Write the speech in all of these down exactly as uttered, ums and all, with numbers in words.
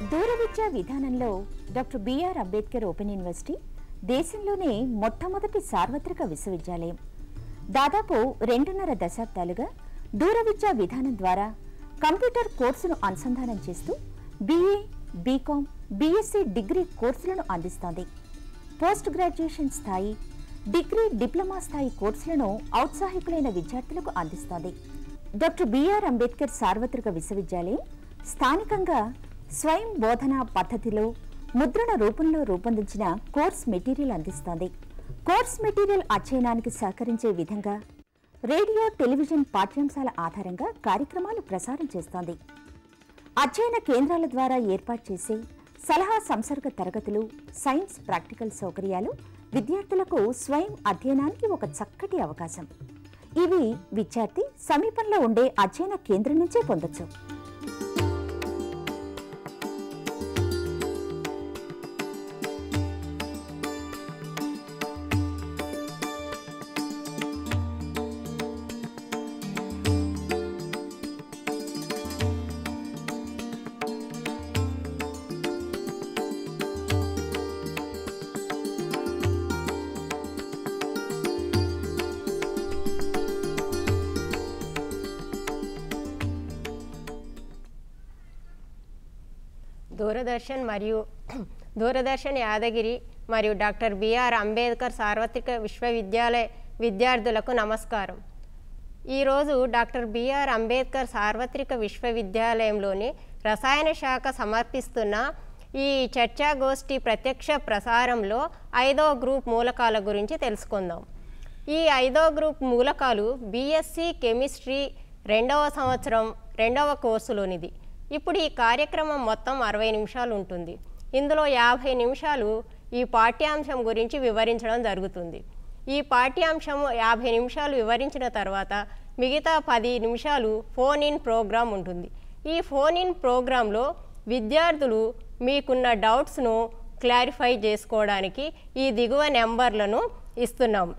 దూర విద్యా విధానంలో doctor BR Ambedkar open university దేశంలోనే మొట్టమొదటి సార్వత్రిక విశ్వవిద్యాలయం. దాదాపు రెండున్నర దశాబ్దాలుగా దూర విద్యా విధానం ద్వారా కంప్యూటర్ కోర్సును అనుసంధానం చేస్తూ బీఏ, బీకాం, బీఎస్సీ డిగ్రీ కోర్సులను అందిస్తోంది. పోస్ట్ గ్రాడ్యుయేషన్ స్థాయి, డిగ్రీ, డిప్లొమా స్థాయి కోర్సులను ఔత్సాహికులైన విద్యార్థులకు అందిస్తోంది. డాక్టర్ బిఆర్ అంబేద్కర్ సార్వత్రిక విశ్వవిద్యాలయం స్థానికంగా స్వయం బోధన పద్ధతిలో ముద్రణ రూపంలో రూపొందించిన కోర్స్ మెటీరియల్ అందిస్తోంది. కోర్స్ మెటీరియల్ అధ్యయనానికి సహకరించే విధంగా రేడియో, టెలివిజన్ పాఠ్యాంశాల ఆధారంగా కార్యక్రమాలు ప్రసారం చేస్తోంది. అధ్యయన కేంద్రాల ద్వారా ఏర్పాటు చేసే సలహా సంసర్గ తరగతులు, సైన్స్ ప్రాక్టికల్ సౌకర్యాలు విద్యార్థులకు స్వయం అధ్యయనానికి ఒక చక్కటి అవకాశం. ఇవి విద్యార్థి సమీపంలో ఉండే అధ్యయన కేంద్రం నుంచే పొందొచ్చు. దూరదర్శన్ మరియు దూరదర్శన్ యాదగిరి మరియు డాక్టర్ బిఆర్ అంబేద్కర్ సార్వత్రిక విశ్వవిద్యాలయ విద్యార్థులకు నమస్కారం. ఈరోజు డాక్టర్ బిఆర్ అంబేద్కర్ సార్వత్రిక విశ్వవిద్యాలయంలోని రసాయన శాఖ సమర్పిస్తున్న ఈ చర్చాగోష్ఠి ప్రత్యక్ష ప్రసారంలో ఐదో గ్రూప్ మూలకాల గురించి తెలుసుకుందాం. ఈ ఐదో గ్రూప్ మూలకాలు బీఎస్సీ కెమిస్ట్రీ రెండవ సంవత్సరం రెండవ కోర్సులోనిది. ఇప్పుడు ఈ కార్యక్రమం మొత్తం అరవై నిమిషాలు ఉంటుంది. ఇందులో యాభై నిమిషాలు ఈ పాఠ్యాంశం గురించి వివరించడం జరుగుతుంది. ఈ పాఠ్యాంశం యాభై నిమిషాలు వివరించిన తర్వాత మిగతా పది నిమిషాలు ఫోన్ ఇన్ ప్రోగ్రాం ఉంటుంది. ఈ ఫోన్ ఇన్ ప్రోగ్రాంలో విద్యార్థులు మీకున్న డౌట్స్ను క్లారిఫై చేసుకోవడానికి ఈ దిగువ నెంబర్లను ఇస్తున్నాం.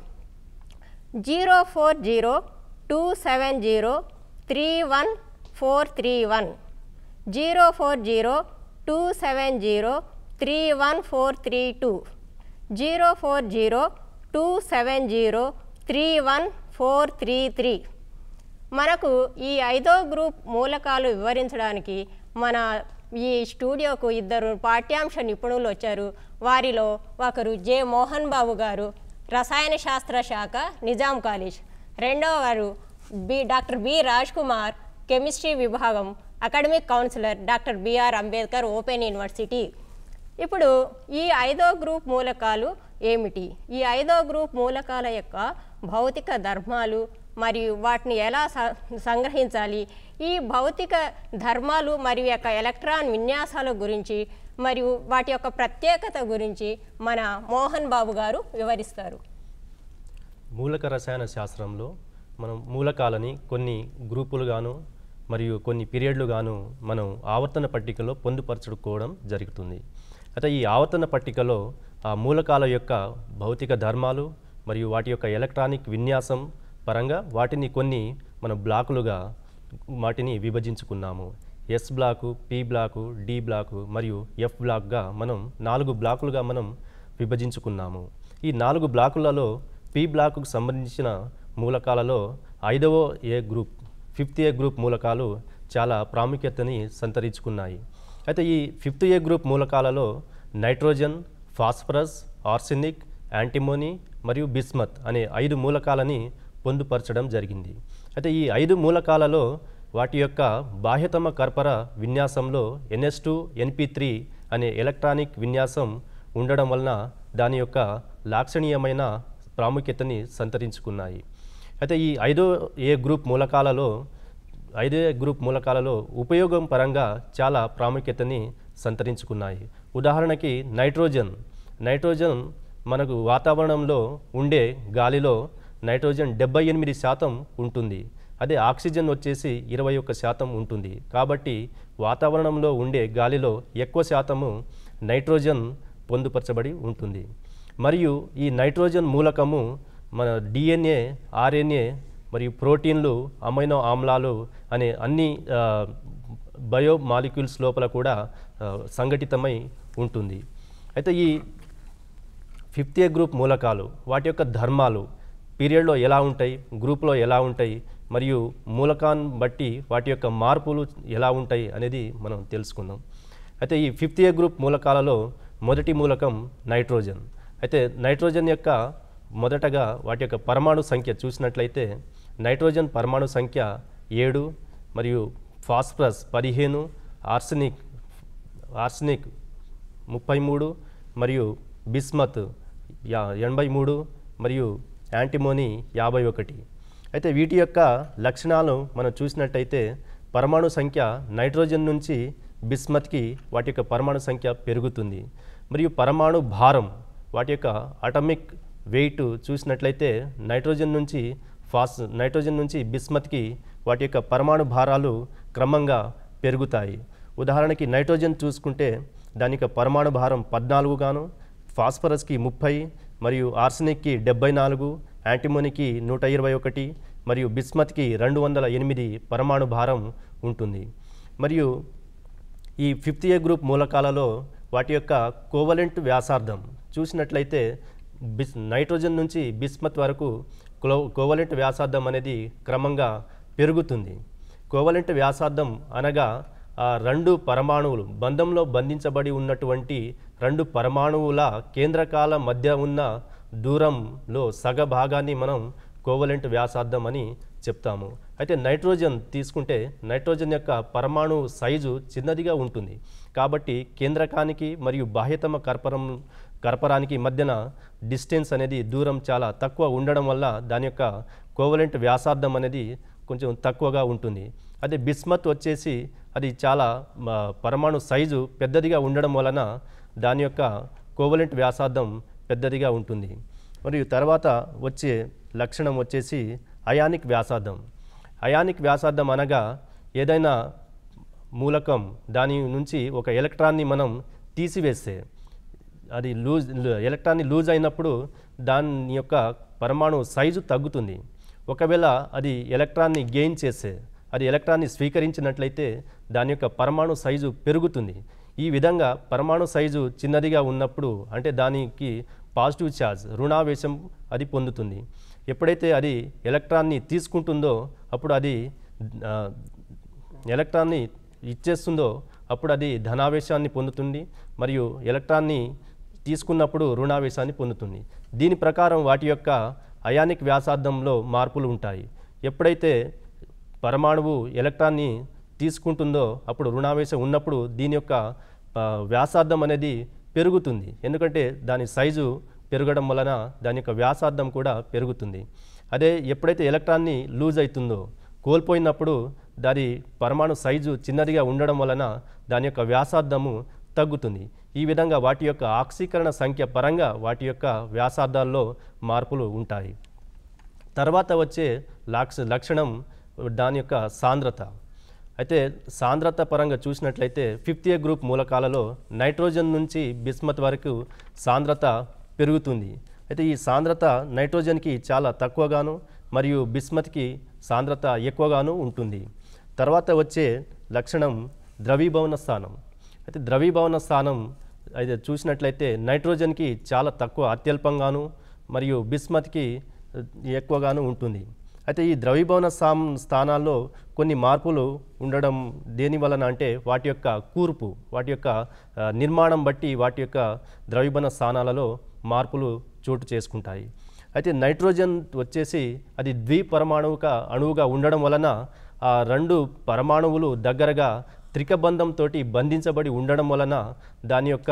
Zero four zero two seven zero three one four three one zero four zero two seven zero three one four three two zero four zero two seven zero three one four three three. మనకు ఈ ఐదో group మూలకాలు వివరించడానికి మన ఈ స్టూడియోకు ఇద్దరు పాఠ్యాంశ నిపుణులు వచ్చారు. వారిలో ఒకరు జె మోహన్ బాబు గారు, రసాయన శాస్త్ర శాఖ, నిజాం కాలేజ్. రెండవ వారు B doctor B Raj Kumar, chemistry విభాగం, academic counsellor, doctor BR Ambedkar open university. ఇప్పుడు ఈ ఐదో గ్రూప్ మూలకాలు ఏమిటి, ఈ ఐదో గ్రూప్ మూలకాల యొక్క భౌతిక ధర్మాలు మరియు వాటిని ఎలా సంగ్రహించాలి, ఈ భౌతిక ధర్మాలు మరియు యొక్క ఎలక్ట్రాన్ విన్యాసాల గురించి మరియు వాటి యొక్క ప్రత్యేకత గురించి మన మోహన్ బాబు గారు వివరిస్తారు. మూలక రసాయన శాస్త్రంలో మనం మూలకాలని కొన్ని గ్రూపులుగాను మరియు కొన్ని పీరియడ్లుగాను మనం ఆవర్తన పట్టికలో పొందుపరచుకోవడం జరుగుతుంది. అయితే ఈ ఆవర్తన పట్టికలో ఆ మూలకాల యొక్క భౌతిక ధర్మాలు మరియు వాటి యొక్క ఎలక్ట్రానిక్ విన్యాసం పరంగా వాటిని కొన్ని మన బ్లాకులుగా వాటిని విభజించుకున్నాము. S block, P block, D block మరియు ఎఫ్ బ్లాక్గా మనం నాలుగు బ్లాకులుగా మనం విభజించుకున్నాము. ఈ నాలుగు బ్లాకులలో పి బ్లాకుకు సంబంధించిన మూలకాలలో ఐదవ A group, fifth A group మూలకాలు చాలా ప్రాముఖ్యతని సంతరించుకున్నాయి. అయితే ఈ ఫిఫ్త్ ఏ గ్రూప్ మూలకాలలో నైట్రోజన్, ఫాస్ఫరస్, ఆర్సెనిక్, యాంటిమోనీ మరియు బిస్మత్ అనే ఐదు మూలకాలని పొందుపరచడం జరిగింది. అయితే ఈ ఐదు మూలకాలలో వాటి యొక్క బాహ్యతమ కర్పర విన్యాసంలో ఎన్ఎస్ టూ ఎన్పి త్రీ అనే ఎలక్ట్రానిక్ విన్యాసం ఉండడం వలన దాని యొక్క లాక్షణీయమైన ప్రాముఖ్యతని సంతరించుకున్నాయి. అయితే ఈ ఐదో ఏ గ్రూప్ మూలకాలలో ఐదో ఏ గ్రూప్ మూలకాలలో ఉపయోగం పరంగా చాలా ప్రాముఖ్యతని సంతరించుకున్నాయి. ఉదాహరణకి నైట్రోజన్ నైట్రోజన్ మనకు వాతావరణంలో ఉండే గాలిలో నైట్రోజన్ డెబ్బై ఎనిమిది శాతం ఉంటుంది. అదే ఆక్సిజన్ వచ్చేసి ఇరవై ఒక్క శాతం ఉంటుంది. కాబట్టి వాతావరణంలో ఉండే గాలిలో ఎక్కువ శాతము నైట్రోజన్ పొందుపరచబడి ఉంటుంది. మరియు ఈ నైట్రోజన్ మూలకము మన డిఎన్ఏ, ఆర్ఎన్ఏ మరియు ప్రోటీన్లు, అమైనో ఆమ్లాలు అనే అన్ని బయో మాలిక్యూల్స్ లోపల కూడా ఆ, సంఘటితమై ఉంటుంది. అయితే ఈ ఫిఫ్త్ ఏ గ్రూప్ మూలకాలు వాటి యొక్క ధర్మాలు పీరియడ్లో ఎలా ఉంటాయి, గ్రూప్లో ఎలా ఉంటాయి, మరియు మూలకాన్ని బట్టి వాటి యొక్క మార్పులు ఎలా ఉంటాయి అనేది మనం తెలుసుకుందాం. అయితే ఈ ఫిఫ్త్ ఏ గ్రూప్ మూలకాలలో మొదటి మూలకం నైట్రోజన్. అయితే నైట్రోజన్ యొక్క మొదటగా వాటి యొక్క పరమాణు సంఖ్య చూసినట్లయితే నైట్రోజన్ పరమాణు సంఖ్య ఏడు, మరియు ఫాస్ఫరస్ పదిహేను, ఆర్సెనిక్ ఆర్సెనిక్ ముప్పై మూడు, మరియు బిస్మత్ యా ఎనభై మూడు, మరియు యాంటిమోనీ యాభై ఒకటి. అయితే వీటి యొక్క లక్షణాలు మనం చూసినట్టయితే పరమాణు సంఖ్య నైట్రోజన్ నుంచి బిస్మత్కి వాటి యొక్క పరమాణు సంఖ్య పెరుగుతుంది. మరియు పరమాణు భారం వాటి యొక్క అటామిక్ వెయిట్ చూసినట్లయితే నైట్రోజన్ నుంచి ఫాస్ నైట్రోజన్ నుంచి బిస్మత్కి వాటి యొక్క పరమాణు భారాలు క్రమంగా పెరుగుతాయి. ఉదాహరణకి నైట్రోజన్ చూసుకుంటే దాని యొక్క పరమాణు భారం పద్నాలుగు గాను, ఫాస్ఫరస్కి ముప్పై, మరియు ఆర్సెనిక్కి డెబ్బై నాలుగు, యాంటిమోనీకి నూట ఇరవై ఒకటి, మరియు బిస్మత్కి రెండు వందల ఎనిమిది పరమాణు భారం ఉంటుంది. మరియు ఈ ఫిఫ్త్ ఏ గ్రూప్ మూలకాలలో వాటి యొక్క కోవలెంట్ వ్యాసార్థం చూసినట్లయితే బిస్ నైట్రోజన్ నుంచి బిస్మత్ వరకు క్లో కోవలెంట్ వ్యాసార్థం అనేది క్రమంగా పెరుగుతుంది. కోవలెంట్ వ్యాసార్థం అనగా ఆ రెండు పరమాణువులు బంధంలో బంధించబడి ఉన్నటువంటి రెండు పరమాణువుల కేంద్రకాల మధ్య ఉన్న దూరంలో సగ భాగాన్ని మనం కోవలెంట్ వ్యాసార్థం అని చెప్తాము. అయితే నైట్రోజన్ తీసుకుంటే నైట్రోజన్ యొక్క పరమాణు సైజు చిన్నదిగా ఉంటుంది. కాబట్టి కేంద్రకానికి మరియు బాహ్యతమ కర్పరం కర్పరానికి మధ్యన డిస్టెన్స్ అనేది దూరం చాలా తక్కువ ఉండడం వల్ల దాని యొక్క కోవలెంట్ వ్యాసార్థం అనేది కొంచెం తక్కువగా ఉంటుంది. అదే బిస్మత్ వచ్చేసి అది చాలా పరమాణు సైజు పెద్దదిగా ఉండడం వలన దాని యొక్క కోవలెంట్ వ్యాసార్థం పెద్దదిగా ఉంటుంది. మరియు తర్వాత వచ్చే లక్షణం వచ్చేసి అయానిక్ వ్యాసార్థం. అయానిక్ వ్యాసార్థం అనగా ఏదైనా మూలకం దాని నుంచి ఒక ఎలక్ట్రాన్ని మనం తీసివేస్తే అది లూజ్ ఎలక్ట్రాన్ని లూజ్ అయినప్పుడు దాని యొక్క పరమాణు సైజు తగ్గుతుంది. ఒకవేళ అది ఎలక్ట్రాన్ని గెయిన్ చేస్తే అది ఎలక్ట్రాన్ని స్వీకరించినట్లయితే దాని యొక్క పరమాణు సైజు పెరుగుతుంది. ఈ విధంగా పరమాణు సైజు చిన్నదిగా ఉన్నప్పుడు అంటే దానికి పాజిటివ్ ఛార్జ్ రుణావేశం అది పొందుతుంది. ఎప్పుడైతే అది ఎలక్ట్రాన్ని తీసుకుంటుందో అప్పుడు అది ఎలక్ట్రాన్ని ఇచ్చేస్తుందో అప్పుడు అది ధనావేశాన్ని పొందుతుంది, మరియు ఎలక్ట్రాన్ని తీసుకున్నప్పుడు రుణావేశాన్ని పొందుతుంది. దీని ప్రకారం వాటి యొక్క అయానిక్ వ్యాసార్థంలో మార్పులు ఉంటాయి. ఎప్పుడైతే పరమాణువు ఎలక్ట్రాన్ని తీసుకుంటుందో అప్పుడు రుణావేశం ఉన్నప్పుడు దీని యొక్క వ్యాసార్థం అనేది పెరుగుతుంది. ఎందుకంటే దాని సైజు పెరగడం వలన దాని యొక్క వ్యాసార్థం కూడా పెరుగుతుంది. అదే ఎప్పుడైతే ఎలక్ట్రాన్ని లూజ్ అవుతుందో కోల్పోయినప్పుడు దాని పరమాణు సైజు చిన్నదిగా ఉండడం వలన దాని యొక్క వ్యాసార్థము తగ్గుతుంది. ఈ విధంగా వాటి యొక్క ఆక్సీకరణ సంఖ్య పరంగా వాటి యొక్క వ్యాసార్థాల్లో మార్పులు ఉంటాయి. తర్వాత వచ్చే లక్ష లక్షణం దాని యొక్క సాంద్రత. అయితే సాంద్రత పరంగా చూసినట్లయితే ఫిఫ్త్ ఏ గ్రూప్ మూలకాలలో నైట్రోజన్ నుంచి బిస్మత్ వరకు సాంద్రత పెరుగుతుంది. అయితే ఈ సాంద్రత నైట్రోజన్కి చాలా తక్కువగాను మరియు బిస్మత్కి సాంద్రత ఎక్కువగాను ఉంటుంది. తర్వాత వచ్చే లక్షణం ద్రవీభవన స్థానం. అయితే ద్రవీభవన స్థానం అయితే చూసినట్లయితే నైట్రోజన్కి చాలా తక్కువ అత్యల్పంగాను మరియు బిస్మత్కి ఎక్కువగాను ఉంటుంది. అయితే ఈ ద్రవీభవన స్థానాల్లో కొన్ని మార్పులు ఉండడం దేని వలన అంటే వాటి యొక్క కూర్పు వాటి యొక్క నిర్మాణం బట్టి వాటి యొక్క ద్రవీభవన స్థానాలలో మార్పులు చోటు చేసుకుంటాయి. అయితే నైట్రోజన్ వచ్చేసి అది ద్విపరమాణువుక అణువుగా ఉండడం వలన ఆ రెండు పరమాణువులు దగ్గరగా త్రికబంధంతో బంధించబడి ఉండడం వలన దాని యొక్క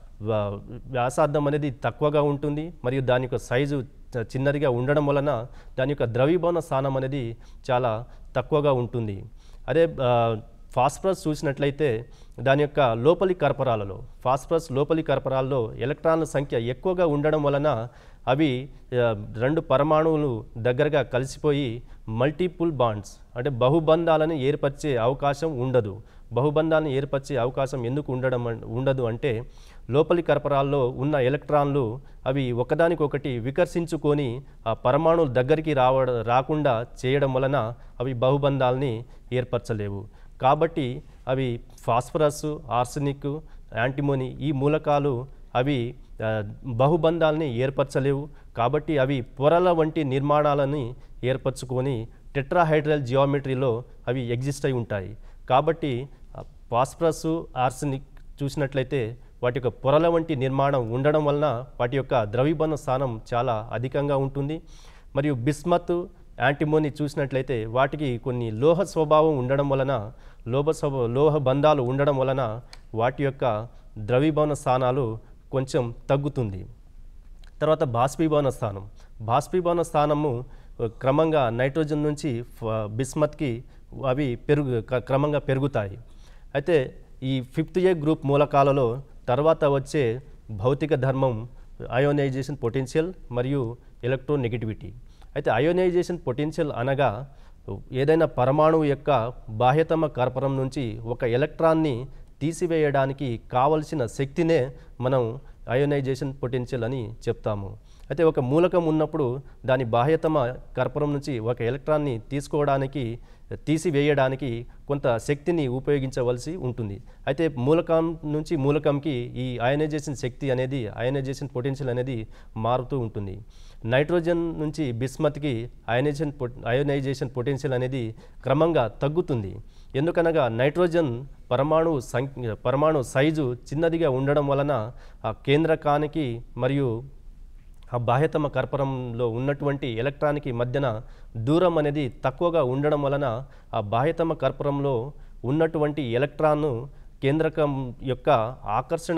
వ్యాసార్థం అనేది తక్కువగా ఉంటుంది మరియు దాని యొక్క సైజు చిన్నదిగా ఉండడం వలన దాని యొక్క ద్రవీభవన స్థానం అనేది చాలా తక్కువగా ఉంటుంది. అదే ఫాస్ఫరస్ చూసినట్లయితే దాని యొక్క లోపలి కర్పరాలలో ఫాస్ఫరస్ లోపలి కర్పరాల్లో ఎలక్ట్రాన్ల సంఖ్య ఎక్కువగా ఉండడం వలన అవి రెండు పరమాణువులు దగ్గరగా కలిసిపోయి మల్టిపుల్ బాండ్స్ అంటే బహుబంధాలను ఏర్పరిచే అవకాశం ఉండదు. బహుబంధాలను ఏర్పరిచే అవకాశం ఎందుకు ఉండడం ఉండదు అంటే లోపలి కర్పరాల్లో ఉన్న ఎలక్ట్రాన్లు అవి ఒకదానికొకటి వికర్షించుకొని ఆ పరమాణువుల దగ్గరికి రావ రాకుండా చేయడం వలన అవి బహుబంధాలని ఏర్పరచలేవు. కాబట్టి అవి ఫాస్ఫరస్, ఆర్సెనిక్, యాంటిమోనీ ఈ మూలకాలు అవి బహుబంధాలని ఏర్పరచలేవు. కాబట్టి అవి పొరల వంటి నిర్మాణాలని ఏర్పరచుకొని టెట్రాహైడ్రల్ జియోమెట్రీలో అవి ఎగ్జిస్ట్ అయి ఉంటాయి. కాబట్టి ఫాస్ఫరస్, ఆర్సెనిక్ చూసినట్లయితే వాటి యొక్క పొరల వంటి నిర్మాణం ఉండడం వలన వాటి యొక్క ద్రవీభవన స్థానం చాలా అధికంగా ఉంటుంది. మరియు బిస్మత్, యాంటిమోనీ చూసినట్లయితే వాటికి కొన్ని లోహ స్వభావం ఉండడం వలన లోహ స్వభావ లోహ బంధాలు ఉండడం వలన వాటి యొక్క ద్రవీభవన స్థానాలు కొంచెం తగ్గుతుంది. తర్వాత బాష్పీభవన స్థానం బాష్పీభవన స్థానము క్రమంగా నైట్రోజన్ నుంచి బిస్మత్కి అవి పెరుగు క్రమంగా పెరుగుతాయి. అయితే ఈ ఫిఫ్త్ ఏ గ్రూప్ మూలకాలలో తర్వాత వచ్చే భౌతిక ధర్మం అయోనైజేషన్ పొటెన్షియల్ మరియు ఎలక్ట్రోనెగటివిటీ. అయితే అయోనైజేషన్ పొటెన్షియల్ అనగా ఏదైనా పరమాణువు యొక్క బాహ్యతమ కర్పరం నుంచి ఒక ఎలక్ట్రాన్ని తీసివేయడానికి కావలసిన శక్తినే మనం అయోనైజేషన్ పొటెన్షియల్ అని చెప్తాము. అయితే ఒక మూలకం ఉన్నప్పుడు దాని బాహ్యతమ కర్పరం నుంచి ఒక ఎలక్ట్రాన్ని తీసుకోవడానికి తీసివేయడానికి కొంత శక్తిని ఉపయోగించవలసి ఉంటుంది. అయితే మూలకం నుంచి మూలకంకి ఈ అయోనైజేషన్ శక్తి అనేది అయోనైజేషన్ పొటెన్షియల్ అనేది మారుతూ ఉంటుంది. నైట్రోజన్ నుంచి బిస్మత్కి అయోనైజేషన్ అయోనైజేషన్ పొటెన్షియల్ అనేది క్రమంగా తగ్గుతుంది. ఎందుకనగా నైట్రోజన్ పరమాణు సంఖ్య పరమాణు సైజు చిన్నదిగా ఉండడం వలన ఆ కేంద్రకానికి మరియు ఆ బాహ్యతమ కర్పరంలో ఉన్నటువంటి ఎలక్ట్రాన్కి మధ్యన దూరం అనేది తక్కువగా ఉండడం వలన ఆ బాహ్యతమ కర్పరంలో ఉన్నటువంటి ఎలక్ట్రాన్ను కేంద్రకం యొక్క ఆకర్షణ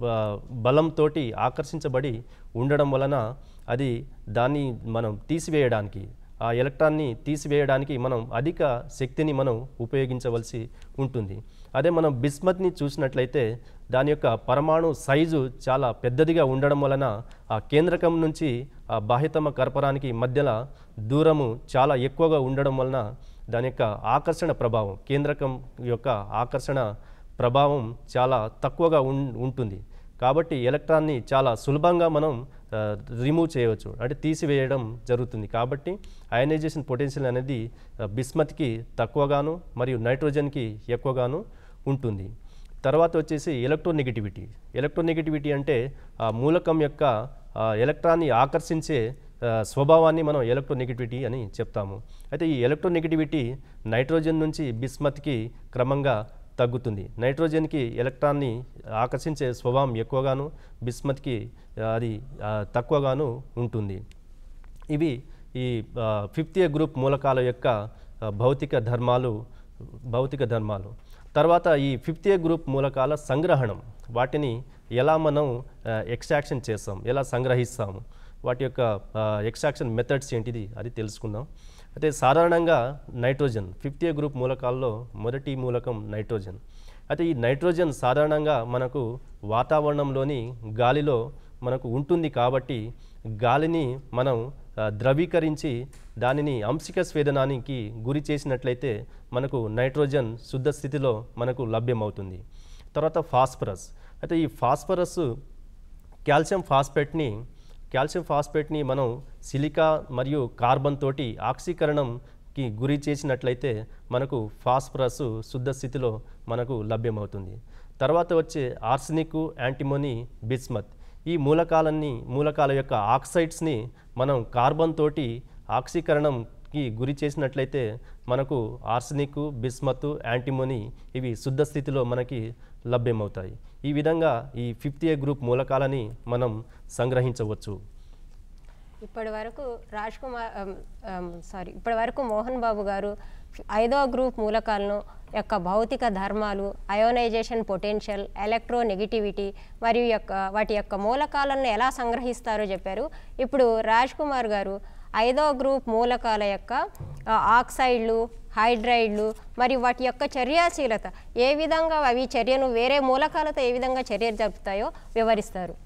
బలంతో ఆకర్షించబడి ఉండడం వలన అది దాన్ని మనం తీసివేయడానికి ఆ ఎలక్ట్రాన్ని తీసివేయడానికి మనం అధిక శక్తిని మనం ఉపయోగించవలసి ఉంటుంది. అదే మనం బిస్మత్ని చూసినట్లయితే దాని యొక్క పరమాణు సైజు చాలా పెద్దదిగా ఉండడం వలన ఆ కేంద్రకం నుంచి ఆ బాహ్యతమ కర్పరానికి మధ్యలో దూరము చాలా ఎక్కువగా ఉండడం వలన దాని యొక్క ఆకర్షణ ప్రభావం కేంద్రకం యొక్క ఆకర్షణ ప్రభావం చాలా తక్కువగా ఉంటుంది. కాబట్టి ఎలక్ట్రాన్ని చాలా సులభంగా మనం రిమూవ్ చేయవచ్చు, అంటే తీసివేయడం జరుగుతుంది. కాబట్టి అయనైజేషన్ పొటెన్షియల్ అనేది బిస్మత్కి తక్కువగాను మరియు నైట్రోజన్కి ఎక్కువగాను ఉంటుంది. తర్వాత వచ్చేసి ఎలక్ట్రోనెగటివిటీ. ఎలక్ట్రోనెగటివిటీ అంటే ఆ మూలకం యొక్క ఎలక్ట్రాన్ని ఆకర్షించే స్వభావాన్ని మనం ఎలక్ట్రోనెగటివిటీ అని చెప్తాము. అయితే ఈ ఎలక్ట్రోనెగటివిటీ నైట్రోజన్ నుంచి బిస్మత్కి క్రమంగా తగ్గుతుంది. నైట్రోజన్కి ఎలక్ట్రాన్ని ఆకర్షించే స్వభావం ఎక్కువగాను, బిస్మత్కి అది తక్కువగాను ఉంటుంది. ఇవి ఈ ఫిఫ్త్ ఏ గ్రూప్ మూలకాల యొక్క భౌతిక ధర్మాలు భౌతిక ధర్మాలు తర్వాత ఈ ఫిఫ్త్ ఏ గ్రూప్ మూలకాల సంగ్రహణం, వాటిని ఎలా మనం ఎక్స్ట్రాక్షన్ చేస్తాం, ఎలా సంగ్రహిస్తాము, వాటి యొక్క ఎక్స్ట్రాక్షన్ మెథడ్స్ ఏంటిది అది తెలుసుకుందాం. అయితే సాధారణంగా నైట్రోజన్ ఫిఫ్త్ ఏ గ్రూప్ మూలకాల్లో మొదటి మూలకం నైట్రోజన్. అయితే ఈ నైట్రోజన్ సాధారణంగా మనకు వాతావరణంలోని గాలిలో మనకు ఉంటుంది. కాబట్టి గాలిని మనం ద్రవీకరించి దానిని అంశిక స్వేదనానికి గురి చేసినట్లయితే మనకు నైట్రోజన్ శుద్ధ స్థితిలో మనకు లభ్యమవుతుంది. తర్వాత ఫాస్ఫరస్. అయితే ఈ ఫాస్ఫరస్ కాల్షియం ఫాస్ఫేట్ని కాల్షియం ఫాస్ఫేట్ని మనం సిలికా మరియు కార్బన్ తోటి ఆక్సీకరణంకి గురి చేసినట్లయితే మనకు ఫాస్ఫరస్ శుద్ధ స్థితిలో మనకు లభ్యమవుతుంది. తర్వాత వచ్చే ఆర్సెనిక్, యాంటిమోనీ, బిస్మత్ ఈ మూలకాలన్నీ మూలకాల యొక్క ఆక్సైడ్స్ని మనం కార్బన్ తోటి ఆక్సీకరణంకి గురి చేసినట్లయితే మనకు ఆర్సెనిక్, బిస్మత్, యాంటిమోనీ ఇవి శుద్ధ స్థితిలో మనకి లభ్యమవుతాయి. ఈ విధంగా ఈ ఫిఫ్త్ ఏ గ్రూప్ మూలకాలని మనం సంగ్రహించవచ్చు. ఇప్పటి వరకు రాజ్ కుమార్ సారీ ఇప్పటి వరకు మోహన్ బాబు గారు ఐదవ గ్రూప్ మూలకాలను యొక్క భౌతిక ధర్మాలు, అయోనైజేషన్ పొటెన్షియల్, ఎలక్ట్రోనెగటివిటీ మరియు యొక్క వాటి యొక్క మూలకాలను ఎలా సంగ్రహిస్తారో చెప్పారు. ఇప్పుడు రాజ్ కుమార్ గారు ఐదవ గ్రూప్ మూలకాల యొక్క ఆక్సైడ్లు, హైడ్రైడ్లు మరియు వాటి యొక్క చర్యాశీలత, ఏ విధంగా అవి చర్యను వేరే మూలకాలతో ఏ విధంగా చర్య జరుపుతాయో వివరిస్తారు.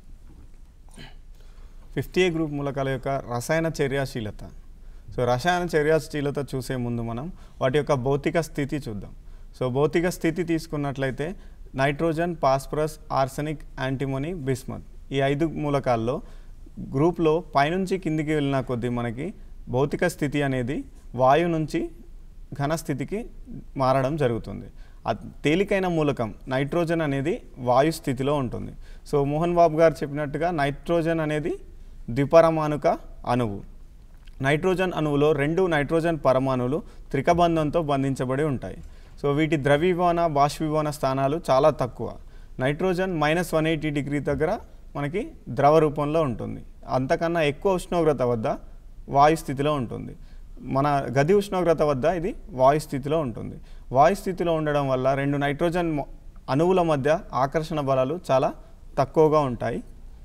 ఫిఫ్త్ ఏ గ్రూప్ మూలకాల యొక్క రసాయన చర్యాశీలత. సో రసాయన చర్యాశీలత చూసే ముందు మనం వాటి యొక్క భౌతిక స్థితి చూద్దాం. సో భౌతిక స్థితి తీసుకున్నట్లయితే nitrogen, phosphorus, arsenic, antimony, bismuth ఈ ఐదు మూలకాల్లో గ్రూప్లో పైనుంచి కిందికి వెళ్ళిన కొద్దీ మనకి భౌతిక స్థితి అనేది వాయు నుంచి ఘన స్థితికి మారడం జరుగుతుంది. తేలికైన మూలకం నైట్రోజన్ అనేది వాయు స్థితిలో ఉంటుంది. సో మోహన్ బాబు గారు చెప్పినట్టుగా నైట్రోజన్ అనేది ద్విపరమాణుక అణువు. నైట్రోజన్ అణువులో రెండు నైట్రోజన్ పరమాణువులు త్రికబంధంతో బంధించబడి ఉంటాయి. సో వీటి ద్రవీభవన బాష్పీభవన స్థానాలు చాలా తక్కువ. Nitrogen minus one eighty degree దగ్గర మనకి ద్రవ రూపంలో ఉంటుంది. అంతకన్నా ఎక్కువ ఉష్ణోగ్రత వద్ద వాయు స్థితిలో ఉంటుంది. మన గది ఉష్ణోగ్రత వద్ద ఇది వాయు స్థితిలో ఉంటుంది. వాయు స్థితిలో ఉండడం వల్ల రెండు నైట్రోజన్ అణువుల మధ్య ఆకర్షణ బలాలు చాలా తక్కువగా ఉంటాయి.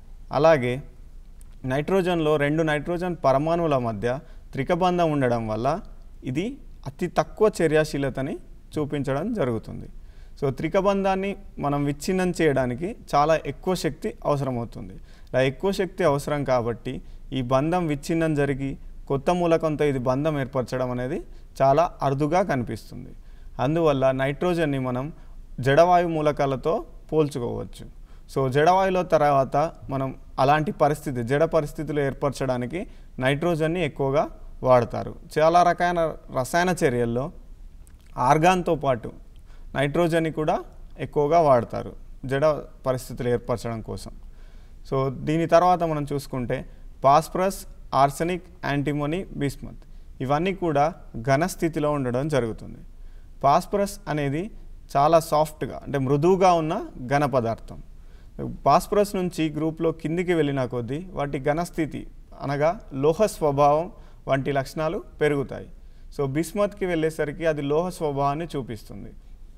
అలాగే నైట్రోజన్లో రెండు నైట్రోజన్ పరమాణువుల మధ్య త్రికబంధం ఉండడం వల్ల ఇది అతి తక్కువ చర్యాశీలతని చూపించడం జరుగుతుంది. సో త్రికబంధాన్ని మనం విచ్ఛిన్నం చేయడానికి చాలా ఎక్కువ శక్తి అవసరమవుతుంది. ఇలా ఎక్కువ శక్తి అవసరం కాబట్టి ఈ బంధం విచ్ఛిన్నం జరిగి కొత్త మూలకంతో ఇది బంధం ఏర్పరచడం అనేది చాలా అరుదుగా కనిపిస్తుంది. అందువల్ల నైట్రోజన్ని మనం జడవాయు మూలకాలతో పోల్చుకోవచ్చు. సో జడవాయులో తర్వాత మనం అలాంటి పరిస్థితి జడ పరిస్థితులు ఏర్పరచడానికి నైట్రోజన్ని ఎక్కువగా వాడతారు. చాలా రకాల రసాయన చర్యల్లో ఆర్గాన్తో పాటు నైట్రోజన్ని కూడా ఎక్కువగా వాడతారు జడ పరిస్థితులు ఏర్పరచడం కోసం. సో దీని తర్వాత మనం చూసుకుంటే ఫాస్ఫరస్, ఆర్సెనిక్, యాంటిమోనీ, బిస్మత్ ఇవన్నీ కూడా ఘన స్థితిలో ఉండడం జరుగుతుంది. ఫాస్ఫరస్ అనేది చాలా సాఫ్ట్గా అంటే మృదువుగా ఉన్న ఘన పదార్థం. ఫాస్ఫరస్ నుంచి గ్రూప్లో కిందికి వెళ్ళిన కొద్దీ వాటి ఘనస్థితి అనగా లోహ స్వభావం వంటి లక్షణాలు పెరుగుతాయి. సో బిస్మత్కి వెళ్ళేసరికి అది లోహ స్వభావాన్ని చూపిస్తుంది.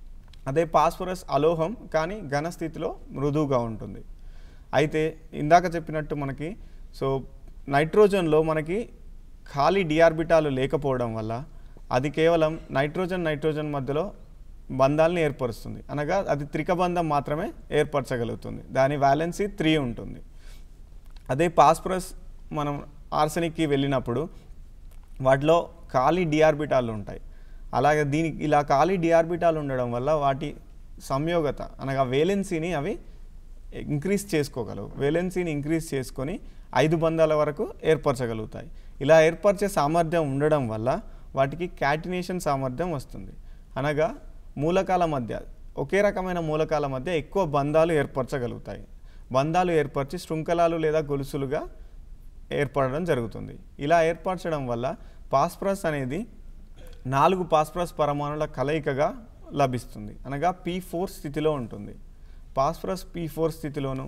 అదే ఫాస్ఫరస్ అలోహం కానీ ఘనస్థితిలో మృదువుగా ఉంటుంది. అయితే ఇందాక చెప్పినట్టు మనకి సో నైట్రోజన్లో మనకి ఖాళీ డిఆర్బిటాలు లేకపోవడం వల్ల అది కేవలం నైట్రోజన్ నైట్రోజన్ మధ్యలో బంధాలను ఏర్పరుస్తుంది. అనగా అది త్రికబంధం మాత్రమే ఏర్పరచగలుగుతుంది. దాని వ్యాలెన్సీ త్రీ ఉంటుంది. అదే ఫాస్ఫరస్ మనం ఆర్సెనిక్కి వెళ్ళినప్పుడు వాటిలో ఖాళీ డిఆర్బిటాలు ఉంటాయి. అలాగే దీనికి ఇలా ఖాళీ డిఆర్బిటాలు ఉండడం వల్ల వాటి సంయోగత అనగా వేలెన్సీని అవి ఇంక్రీజ్ చేసుకోగలవు. వేలెన్సీని ఇంక్రీజ్ చేసుకొని ఐదు బంధాల వరకు ఏర్పరచగలుగుతాయి. ఇలా ఏర్పరిచే సామర్థ్యం ఉండడం వల్ల వాటికి క్యాటినేషన్ సామర్థ్యం వస్తుంది. అనగా మూలకాల మధ్య ఒకే రకమైన మూలకాల మధ్య ఎక్కువ బంధాలు ఏర్పరచగలుగుతాయి. బంధాలు ఏర్పరిచి శృంఖలాలు లేదా గొలుసులుగా ఏర్పడడం జరుగుతుంది. ఇలా ఏర్పరచడం వల్ల ఫాస్ఫరస్ అనేది నాలుగు ఫాస్ఫరస్ పరమాణుల కలయికగా లభిస్తుంది. అనగా పీ ఫోర్ స్థితిలో ఉంటుంది. ఫాస్ఫరస్ పీ ఫోర్ స్థితిలోను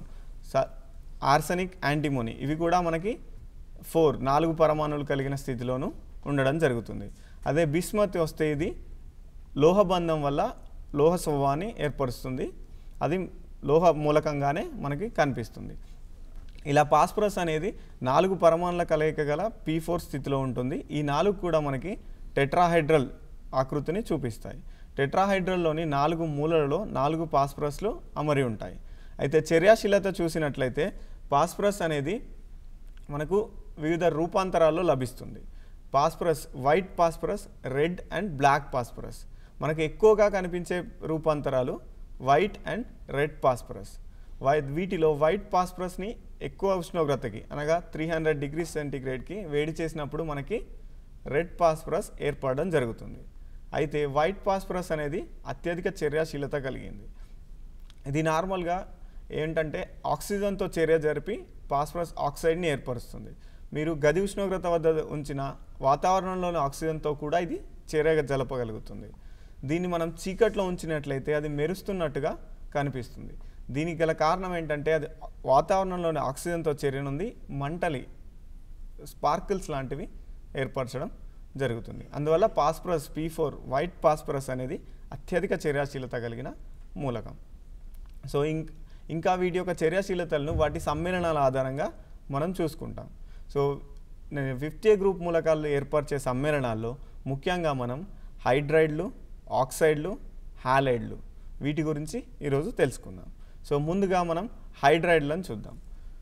ఆర్సెనిక్, యాంటిమోనీ ఇవి కూడా మనకి ఫోర్ నాలుగు పరమాణువులు కలిగిన స్థితిలోను ఉండడం జరుగుతుంది. అదే బిస్మత్ వస్తే ఇది లోహబంధం వల్ల లోహ స్వభావాన్ని ఏర్పరుస్తుంది. అది లోహ మూలకంగానే మనకి కనిపిస్తుంది. ఇలా ఫాస్ఫరస్ అనేది నాలుగు పరమాణుల కలయిక గల పీ ఫోర్ స్థితిలో ఉంటుంది. ఈ నాలుగు కూడా మనకి టెట్రాహైడ్రల్ ఆకృతిని చూపిస్తాయి. టెట్రాహైడ్రల్లోని నాలుగు మూలలలో నాలుగు ఫాస్ఫరస్లు అమరి ఉంటాయి. అయితే చర్యాశీలత చూసినట్లయితే ఫాస్ఫరస్ అనేది మనకు వివిధ రూపాంతరాల్లో లభిస్తుంది. Phosphorus white phosphorus, red and black phosphorus. మనకు ఎక్కువగా కనిపించే రూపాంతరాలు white and red phosphorus. Why వీటిలో వైట్ ఫాస్ఫరస్ని ఎక్కువ ఉష్ణోగ్రతకి అనగా త్రీ హండ్రెడ్ డిగ్రీ సెంటిగ్రేడ్కి వేడి చేసినప్పుడు మనకి రెడ్ ఫాస్ఫరస్ ఏర్పడడం జరుగుతుంది. అయితే వైట్ ఫాస్ఫరస్ అనేది అత్యధిక చర్యాశీలత కలిగింది. ఇది నార్మల్గా ఏంటంటే ఆక్సిజన్తో చర్య జరిపి ఫాస్ఫరస్ ఆక్సైడ్ని ఏర్పరుస్తుంది. మీరు గది ఉష్ణోగ్రత వద్ద ఉంచిన వాతావరణంలోని ఆక్సిజన్తో కూడా ఇది చర్య జలపగలుగుతుంది. దీన్ని మనం చీకట్లో ఉంచినట్లయితే అది మెరుస్తున్నట్టుగా కనిపిస్తుంది. దీనికి గల కారణం ఏంటంటే అది వాతావరణంలోని ఆక్సిజన్తో చర్య నుండి మంటలి స్పార్కిల్స్ లాంటివి ఏర్పరచడం జరుగుతుంది. అందువల్ల phosphorus P four white phosphorus అనేది అత్యధిక చర్యాశీలత కలిగిన మూలకం. సో ఇంక్ ఇంకా వీటి యొక్క చర్యాశీలతలను వాటి సమ్మేళనాల ఆధారంగా మనం చూసుకుంటాం. సో ఫిఫ్త్ ఏ గ్రూప్ మూలకాలు ఏర్పరిచే సమ్మేళనాల్లో ముఖ్యంగా మనం హైడ్రైడ్లు, ఆక్సైడ్లు, హాలైడ్లు వీటి గురించి ఈరోజు తెలుసుకుందాం. సో ముందుగా మనం హైడ్రైడ్లను చూద్దాం.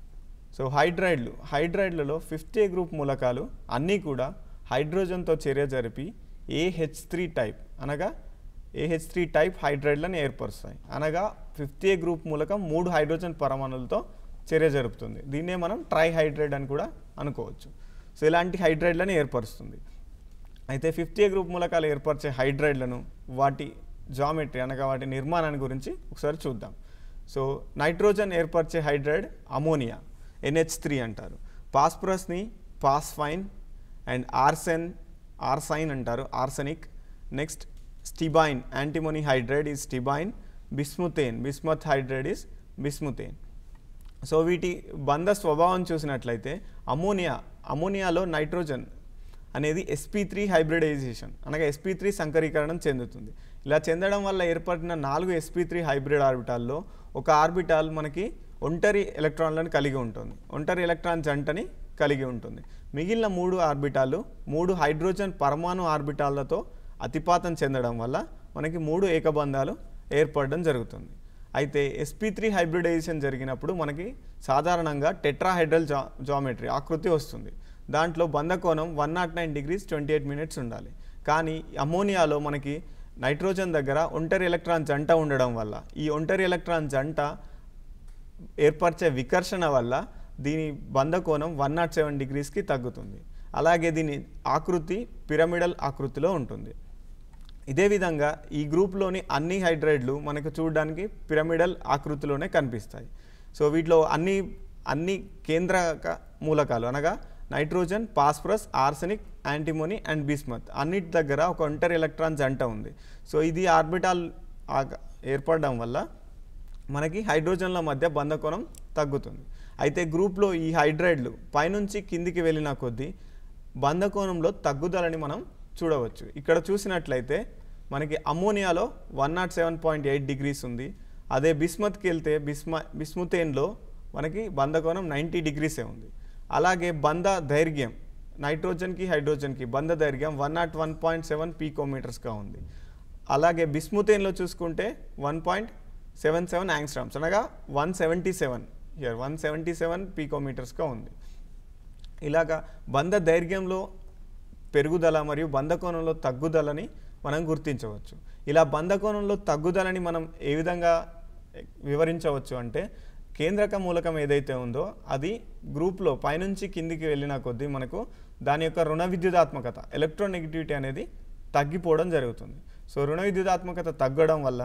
సో హైడ్రైడ్లు హైడ్రైడ్లలో ఫిఫ్త్ ఏ గ్రూప్ మూలకాలు అన్నీ కూడా హైడ్రోజన్తో చర్య జరిపి ఏహెచ్ త్రీ టైప్ అనగా ఏహెచ్ త్రీ టైప్ హైడ్రైడ్లను ఏర్పరుస్తాయి. అనగా ఫిఫ్త్ ఏ గ్రూప్ మూలకం మూడు హైడ్రోజన్ పరమాణులతో చర్య జరుపుతుంది. దీన్నే మనం ట్రైహైడ్రైడ్ అని కూడా అనుకోవచ్చు. సో ఇలాంటి హైడ్రైడ్లను ఏర్పరుస్తుంది. అయితే ఫిఫ్త్ ఏ గ్రూప్ మూలకాలు ఏర్పరిచే హైడ్రైడ్లను వాటి జామెట్రీ అనగా వాటి నిర్మాణాన్ని గురించి ఒకసారి చూద్దాం. సో నైట్రోజన్ ఏర్పరిచే హైడ్రైడ్ అమోనియా ఎన్హెచ్ త్రీ అంటారు. పాస్పరస్ని పాస్ఫైన్ అండ్ ఆర్సెన్ ఆర్సైన్ అంటారు, arsenic. Next stibine antimony hydride is stibine. Bismuthine bismuth hydride is bismuthine. So వీటి బంధ స్వభావం చూసినట్లయితే అమోనియా అమోనియాలో నైట్రోజన్ అనేది ఎస్పీ త్రీ హైబ్రిడైజేషన్ అనగా ఎస్పీ త్రీ సంకరీకరణం చెందుతుంది. ఇలా చెందడం వల్ల ఏర్పడిన నాలుగు ఎస్పీ త్రీ హైబ్రిడ్ ఆర్బిటాల్లో ఒక ఆర్బిటాల్ మనకి ఒంటరి ఎలక్ట్రాన్లను కలిగి ఉంటుంది, ఒంటరి ఎలక్ట్రాన్ జంటని కలిగి ఉంటుంది. మిగిలిన మూడు ఆర్బిటాలు మూడు హైడ్రోజన్ పరమాణు ఆర్బిటాలతో అతిపాతం చెందడం వల్ల మనకి మూడు ఏకబంధాలు ఏర్పడడం జరుగుతుంది. అయితే ఎస్పీ త్రీ హైబ్రిడైజేషన్ జరిగినప్పుడు మనకి సాధారణంగా టెట్రాహైడ్రల్ జా జామెట్రీ ఆకృతి వస్తుంది. దాంట్లో బంధకోణం one nought nine degrees twenty eight minutes ఉండాలి. కానీ అమోనియాలో మనకి నైట్రోజన్ దగ్గర ఒంటరి ఎలక్ట్రాన్ జంట ఉండడం వల్ల ఈ ఒంటరి ఎలక్ట్రాన్ జంట ఏర్పరిచే వికర్షణ వల్ల దీని బంధకోణం వన్ నాట్ సెవెన్ డిగ్రీస్కి తగ్గుతుంది. అలాగే దీని ఆకృతి పిరమిడల్ ఆకృతిలో ఉంటుంది. ఇదే విధంగా ఈ గ్రూప్లోని అన్ని హైడ్రైడ్లు మనకు చూడడానికి పిరమిడల్ ఆకృతిలోనే కనిపిస్తాయి. సో వీటిలో అన్ని అన్ని కేంద్రక మూలకాలు అనగా nitrogen, phosphorus, arsenic, antimony and bismuth అన్నిటి దగ్గర ఒక ఒంటరి ఎలక్ట్రాన్ జంట ఉంది. సో ఇది ఆర్బిటాల్ ఏర్పడడం వల్ల మనకి హైడ్రోజన్ల మధ్య బంధకోణం తగ్గుతుంది. అయితే గ్రూప్లో ఈ హైడ్రైడ్లు పైనుంచి కిందికి వెళ్ళిన కొద్దీ బంధకోణంలో తగ్గుదలని మనం చూడవచ్చు. ఇక్కడ చూసినట్లయితే మనకి అమోనియాలో one nought seven point eight degrees ఉంది. అదే బిస్మత్కి వెళ్తే బిస్మ బిస్ముథేన్లో మనకి బంధకోణం నైంటీ డిగ్రీసే ఉంది. అలాగే బంధ దైర్ఘ్యం నైట్రోజన్కి హైడ్రోజన్కి బంధ దైర్ఘ్యం one nought one point seven పీకోమీటర్స్గా ఉంది. అలాగే బిస్ముథేన్లో చూసుకుంటే one point seven seven angstroms అనగా one seventy seven year one seventy seven పీకోమీటర్స్గా ఉంది. ఇలాగా బంధ దైర్ఘ్యంలో పెరుగుదల మరియు బంధకోణంలో తగ్గుదలని మనం గుర్తించవచ్చు. ఇలా బంధకోణంలో తగ్గుదలని మనం ఏ విధంగా వివరించవచ్చు అంటే కేంద్రక మూలకం ఏదైతే ఉందో అది గ్రూప్లో పైనుంచి కిందికి వెళ్ళిన కొద్దీ మనకు దాని యొక్క రుణ విద్యుదాత్మకత ఎలక్ట్రోనెగటివిటీ అనేది తగ్గిపోవడం జరుగుతుంది. సో రుణ విద్యుదాత్మకత తగ్గడం వల్ల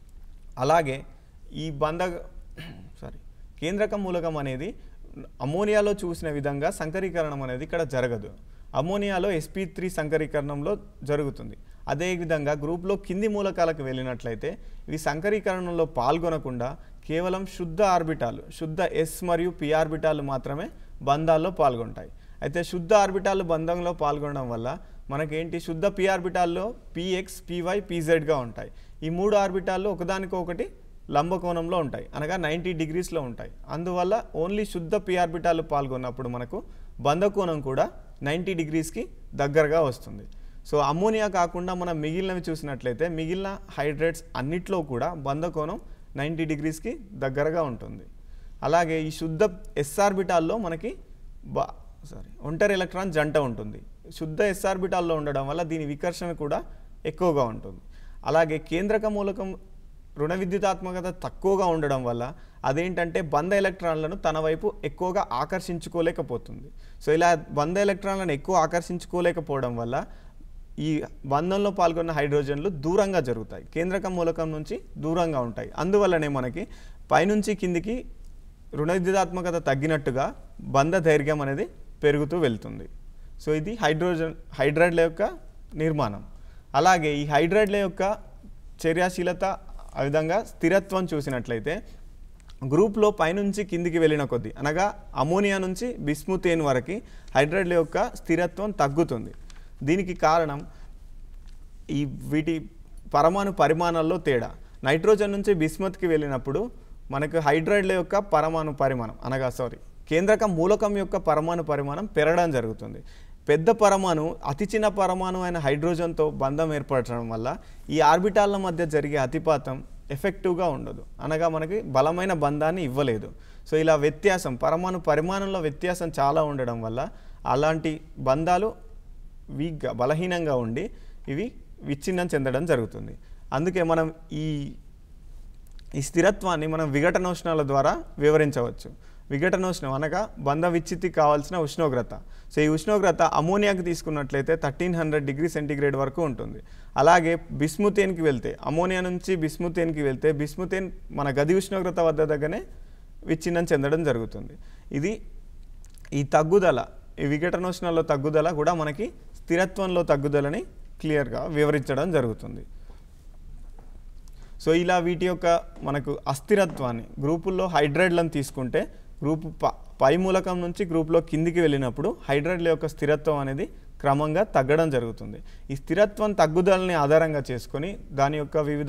అలాగే ఈ బంధ సారీ కేంద్రక మూలకం అనేది అమోనియాలో చూసిన విధంగా సంకరీకరణం అనేది ఇక్కడ జరగదు. అమోనియాలో ఎస్పీ త్రీ సంకరీకరణంలో జరుగుతుంది. అదేవిధంగా గ్రూప్లో కింది మూలకాలకు వెళ్ళినట్లయితే ఇవి సంకరీకరణంలో పాల్గొనకుండా కేవలం శుద్ధ ఆర్బిటాలు శుద్ధ ఎస్ మరియు పి ఆర్బిటాలు మాత్రమే బంధాల్లో పాల్గొంటాయి. అయితే శుద్ధ ఆర్బిటాలు బంధంలో పాల్గొనడం వల్ల మనకేంటి శుద్ధ పి ఆర్బిటాల్లో పిఎక్స్, పివై, పిజెడ్గా ఉంటాయి. ఈ మూడు ఆర్బిటాల్లో ఒకదానికొకటి లంబకోణంలో ఉంటాయి అనగా నైంటీ డిగ్రీస్లో ఉంటాయి. అందువల్ల ఓన్లీ శుద్ధ పి ఆర్బిటాలు పాల్గొన్నప్పుడు మనకు బంధకోణం కూడా నైంటీ డిగ్రీస్కి దగ్గరగా వస్తుంది. సో అమోనియా కాకుండా మనం మిగిలినవి చూసినట్లయితే మిగిలిన హైడ్రేట్స్ అన్నిట్లో కూడా బంధకోణం నైంటీ డిగ్రీస్కి దగ్గరగా ఉంటుంది. అలాగే ఈ శుద్ధ ఎస్ ఆర్బిటాల్లో మనకి బా సారీ ఒంటరి ఎలక్ట్రాన్ జంట ఉంటుంది. శుద్ధ ఎస్ ఆర్బిటాల్లో ఉండడం వల్ల దీని వికర్షణ కూడా ఎక్కువగా ఉంటుంది. అలాగే కేంద్రక మూలకం రుణ విద్యుతాత్మకత తక్కువగా ఉండడం వల్ల అదేంటంటే బంధ ఎలక్ట్రాన్లను తన వైపు ఎక్కువగా ఆకర్షించుకోలేకపోతుంది. సో ఇలా బంధ ఎలక్ట్రాన్లను ఎక్కువ ఆకర్షించుకోలేకపోవడం వల్ల ఈ బంధంలో పాల్గొన్న హైడ్రోజన్లు దూరంగా జరుగుతాయి, కేంద్రక మూలకం నుంచి దూరంగా ఉంటాయి. అందువల్లనే మనకి పైనుంచి కిందికి రుణ విద్యుతాత్మకత తగ్గినట్టుగా బంధ దైర్ఘ్యం అనేది పెరుగుతూ వెళ్తుంది. సో ఇది హైడ్రోజన్ హైడ్రైడ్ల యొక్క నిర్మాణం. అలాగే ఈ హైడ్రైడ్ల యొక్క చర్యాశీలత ఆ విధంగా స్థిరత్వం చూసినట్లయితే గ్రూప్లో పైనుంచి కిందికి వెళ్ళిన కొద్దీ అనగా అమోనియా నుంచి బిస్ముథేన్ వరకు హైడ్రైడ్ల యొక్క స్థిరత్వం తగ్గుతుంది. దీనికి కారణం ఈ వీటి పరమాణు పరిమాణాల్లో తేడా. నైట్రోజన్ నుంచి బిస్మత్కి వెళ్ళినప్పుడు మనకు హైడ్రైడ్ల యొక్క పరమాణు పరిమాణం అనగా సారీ కేంద్రక మూలకం యొక్క పరమాణు పరిమాణం పెరగడం జరుగుతుంది. పెద్ద పరమాణు అతి చిన్న పరమాణు అయిన హైడ్రోజన్తో బంధం ఏర్పడటం వల్ల ఈ ఆర్బిటాల మధ్య జరిగే అతిపాతం ఎఫెక్టివ్గా ఉండదు అనగా మనకి బలమైన బంధాన్ని ఇవ్వలేదు. సో ఇలా వ్యత్యాసం పరమాణు పరిమాణంలో వ్యత్యాసం చాలా ఉండడం వల్ల అలాంటి బంధాలు వీక్గా బలహీనంగా ఉండి ఇవి విచ్ఛిన్నం చెందడం జరుగుతుంది. అందుకే మనం ఈ ఈ స్థిరత్వాన్ని మనం విఘటనోష్ణాల ద్వారా వివరించవచ్చు. విఘటనోష్ణం అనగా బంధ విచ్ఛిత్తి కావాల్సిన ఉష్ణోగ్రత. సో ఈ ఉష్ణోగ్రత అమోనియాకి తీసుకున్నట్లయితే థర్టీన్ హండ్రెడ్ డిగ్రీ సెంటీగ్రేడ్ వరకు ఉంటుంది. అలాగే బిస్ముతేన్కి వెళ్తే, అమోనియా నుంచి బిస్ముతేన్కి వెళ్తే బిస్ముతేన్ మన గది ఉష్ణోగ్రత వద్ద దగ్గరనే విచ్ఛిన్నం చెందడం జరుగుతుంది. ఇది ఈ తగ్గుదల, ఈ విఘటనోష్ణాల్లో తగ్గుదల కూడా మనకి స్థిరత్వంలో తగ్గుదలని క్లియర్గా వివరించడం జరుగుతుంది. సో ఇలా వీటి యొక్క మనకు అస్థిరత్వాన్ని గ్రూపుల్లో హైడ్రైడ్లను తీసుకుంటే గ్రూపు ప పై మూలకం నుంచి గ్రూప్లో కిందికి వెళ్ళినప్పుడు హైడ్రైడ్ల యొక్క స్థిరత్వం అనేది క్రమంగా తగ్గడం జరుగుతుంది. ఈ స్థిరత్వం తగ్గుదలని ఆధారంగా చేసుకొని దాని యొక్క వివిధ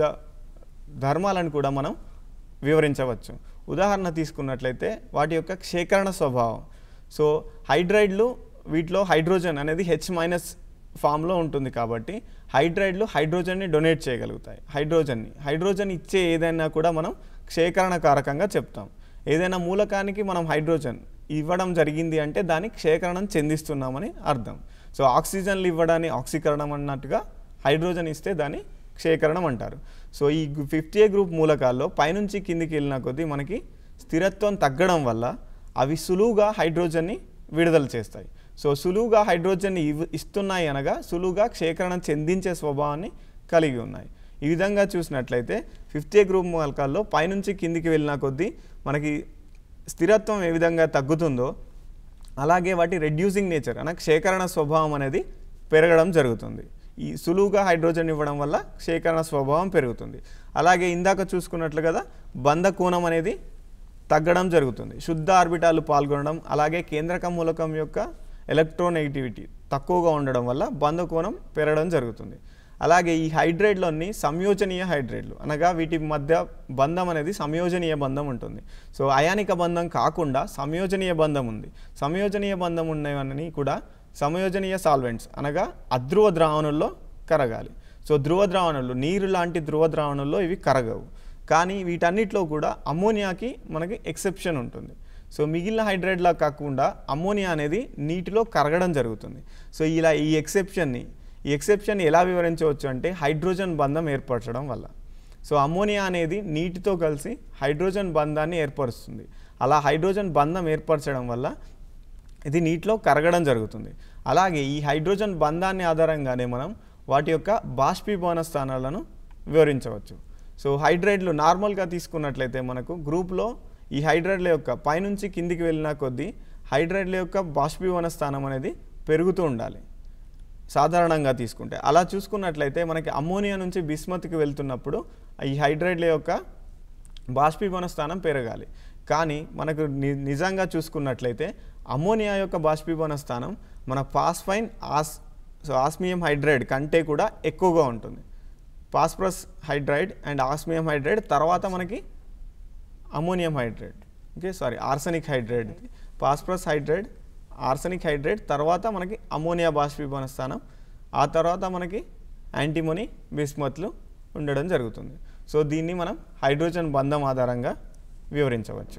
ధర్మాలను కూడా మనం వివరించవచ్చు. ఉదాహరణ తీసుకున్నట్లయితే వాటి యొక్క క్షేకరణ స్వభావం. సో హైడ్రైడ్లు వీటిలో హైడ్రోజన్ అనేది హెచ్ మైనస్ ఫామ్లో ఉంటుంది కాబట్టి హైడ్రైడ్లు హైడ్రోజన్ని డొనేట్ చేయగలుగుతాయి. హైడ్రోజన్ని హైడ్రోజన్ ఇచ్చే ఏదైనా కూడా మనం క్షేకరణ కారకంగా చెప్తాం. ఏదైనా మూలకానికి మనం హైడ్రోజన్ ఇవ్వడం జరిగింది అంటే దాన్ని క్షేకరణం చెందిస్తున్నామని అర్థం. సో ఆక్సిజన్లు ఇవ్వడాన్ని ఆక్సీకరణం అన్నట్టుగా హైడ్రోజన్ ఇస్తే దాన్ని క్షేకరణం అంటారు. సో ఈ ఫిఫ్టీ ఏ గ్రూప్ మూలకాల్లో పైనుంచి కిందికి వెళ్ళిన కొద్దీ మనకి స్థిరత్వం తగ్గడం వల్ల అవి సులువుగా హైడ్రోజన్ని విడుదల చేస్తాయి. సో సులువుగా హైడ్రోజన్ని ఇవ్ ఇస్తున్నాయి అనగా సులువుగా క్షేకరణం చెందించే స్వభావాన్ని కలిగి ఉన్నాయి. ఈ విధంగా చూసినట్లయితే ఫిఫ్త్ ఏ గ్రూప్ మూలకాల్లో పైనుంచి కిందికి వెళ్ళిన కొద్దీ మనకి స్థిరత్వం ఏ విధంగా తగ్గుతుందో అలాగే వాటి రెడ్యూసింగ్ నేచర్ అనగా క్షేకరణ స్వభావం అనేది పెరగడం జరుగుతుంది. ఈ సులువుగా హైడ్రోజన్ ఇవ్వడం వల్ల క్షేకరణ స్వభావం పెరుగుతుంది. అలాగే ఇందాక చూసుకున్నట్లు కదా బంధ కోణం అనేది తగ్గడం జరుగుతుంది. శుద్ధ ఆర్బిటాలు పాల్గొనడం అలాగే కేంద్రక మూలకం యొక్క ఎలక్ట్రోనెగటివిటీ తక్కువగా ఉండడం వల్ల బంధ కోణం పెరగడం జరుగుతుంది. అలాగే ఈ హైడ్రైడ్లోని సంయోజనీయ హైడ్రైడ్లు అనగా వీటి మధ్య బంధం అనేది సంయోజనీయ బంధం ఉంటుంది. సో అయానిక బంధం కాకుండా సంయోజనీయ బంధం ఉంది. సంయోజనీయ బంధం ఉన్నవన్నీ కూడా సంయోజనీయ సాల్వెంట్స్ అనగా అధ్రువ ద్రావణుల్లో కరగాలి. సో ధ్రువ ద్రావణులు నీరు లాంటి ధ్రువ ద్రావణుల్లో ఇవి కరగవు. కానీ వీటన్నిటిలో కూడా అమ్మోనియాకి మనకి ఎక్సెప్షన్ ఉంటుంది. సో మిగిలిన హైడ్రైడ్లా కాకుండా అమ్మోనియా అనేది నీటిలో కరగడం జరుగుతుంది. సో ఇలా ఈ ఎక్సెప్షన్ని ఈ ఎక్సెప్షన్ ఎలా వివరించవచ్చు అంటే హైడ్రోజన్ బంధం ఏర్పరచడం వల్ల. సో అమ్మోనియా అనేది నీటితో కలిసి హైడ్రోజన్ బంధాన్ని ఏర్పరుస్తుంది. అలా హైడ్రోజన్ బంధం ఏర్పరచడం వల్ల ఇది నీటిలో కరగడం జరుగుతుంది. అలాగే ఈ హైడ్రోజన్ బంధాన్ని ఆధారంగానే మనం వాటి యొక్క బాష్పీభవన స్థానాలను వివరించవచ్చు. సో హైడ్రైడ్లు నార్మల్గా తీసుకున్నట్లయితే మనకు గ్రూప్లో ఈ హైడ్రైడ్ల యొక్క పైనుంచి కిందికి వెళ్ళిన కొద్దీ హైడ్రైడ్ల యొక్క బాష్పీభవన స్థానం అనేది పెరుగుతూ ఉండాలి సాధారణంగా తీసుకుంటే. అలా చూసుకున్నట్లయితే మనకి అమ్మోనియా నుంచి బిస్మత్కి వెళ్తున్నప్పుడు ఈ హైడ్రైడ్ల యొక్క బాష్పీభవన స్థానం పెరగాలి. కానీ మనకు ని నిజంగా చూసుకున్నట్లయితే అమ్మోనియా యొక్క బాష్పీభవన స్థానం మన phosphine as so osmium hydride కంటే కూడా ఎక్కువగా ఉంటుంది. Phosphorus hydride and osmium hydride తర్వాత మనకి ammonium hydride okay sorry arsenic hydride phosphorus hydride arsenic hydride తర్వాత మనకి అమ్మోనియా బాష్పీభవన స్థానం ఆ తర్వాత మనకి యాంటిమోనీ బిస్మత్లు ఉండడం జరుగుతుంది. సో దీన్ని మనం హైడ్రోజన్ బంధం ఆధారంగా వివరించవచ్చు.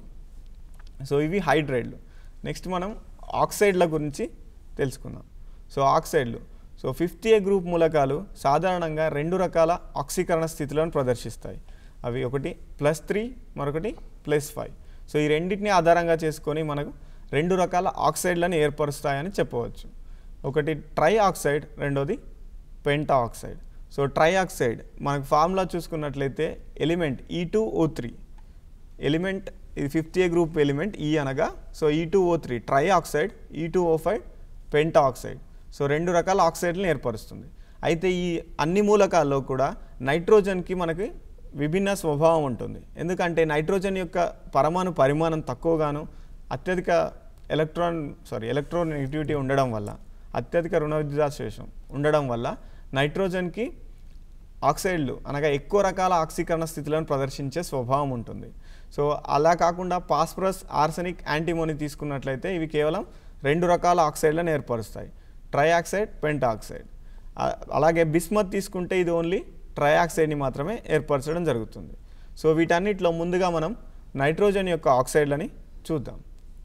సో ఇవి హైడ్రైడ్లు. నెక్స్ట్ మనం ఆక్సైడ్ల గురించి తెలుసుకుందాం. సో ఆక్సైడ్లు సో ఫిఫ్త్ ఏ గ్రూప్ మూలకాలు సాధారణంగా రెండు రకాల ఆక్సీకరణ స్థితులను ప్రదర్శిస్తాయి. అవి ఒకటి ప్లస్ త్రీ మరొకటి ప్లస్ ఫైవ్. సో ఈ రెండింటిని ఆధారంగా చేసుకొని మనకు రెండు రకాల ఆక్సైడ్లను ఏర్పరుస్తాయని చెప్పవచ్చు. ఒకటి ట్రై ఆక్సైడ్, రెండోది penta oxide. So tri oxide మనకు ఫార్ములా చూసుకున్నట్లయితే element E two O three element ఇది fifth A group element E అనగా so E two O three tri oxide, E two O five penta oxide. So రెండు రకాల ఆక్సైడ్లను ఏర్పరుస్తుంది. అయితే ఈ అన్ని మూలకాల్లో కూడా నైట్రోజన్కి మనకి విభిన్న స్వభావం ఉంటుంది. ఎందుకంటే నైట్రోజన్ యొక్క పరమాణు పరిమాణం తక్కువగాను అత్యధిక ఎలక్ట్రాన్ సారీ ఎలక్ట్రాన్ నెగిటివిటీ ఉండడం వల్ల అత్యధిక రుణ విద్యుదాశేషం ఉండడం వల్ల నైట్రోజన్కి ఆక్సైడ్లు అనగా ఎక్కువ రకాల ఆక్సీకరణ స్థితులను ప్రదర్శించే స్వభావం ఉంటుంది. సో అలా కాకుండా ఫాస్ఫరస్ ఆర్సెనిక్ యాంటిమోనీ తీసుకున్నట్లయితే ఇవి కేవలం రెండు రకాల ఆక్సైడ్లను ఏర్పరుస్తాయి, ట్రైఆక్సైడ్ పెంటాక్సైడ్. అలాగే బిస్మత్ తీసుకుంటే ఇది ఓన్లీ ట్రైఆక్సైడ్ని మాత్రమే ఏర్పరచడం జరుగుతుంది. సో వీటన్నిటిలో ముందుగా మనం నైట్రోజన్ యొక్క ఆక్సైడ్లని చూద్దాం.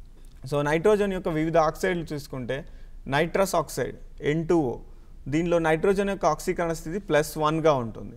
సో నైట్రోజన్ యొక్క వివిధ ఆక్సైడ్లు చూసుకుంటే nitrous oxide N two O దీనిలో నైట్రోజన్ యొక్క ఆక్సీకరణ స్థితి ప్లస్ వన్గా ఉంటుంది.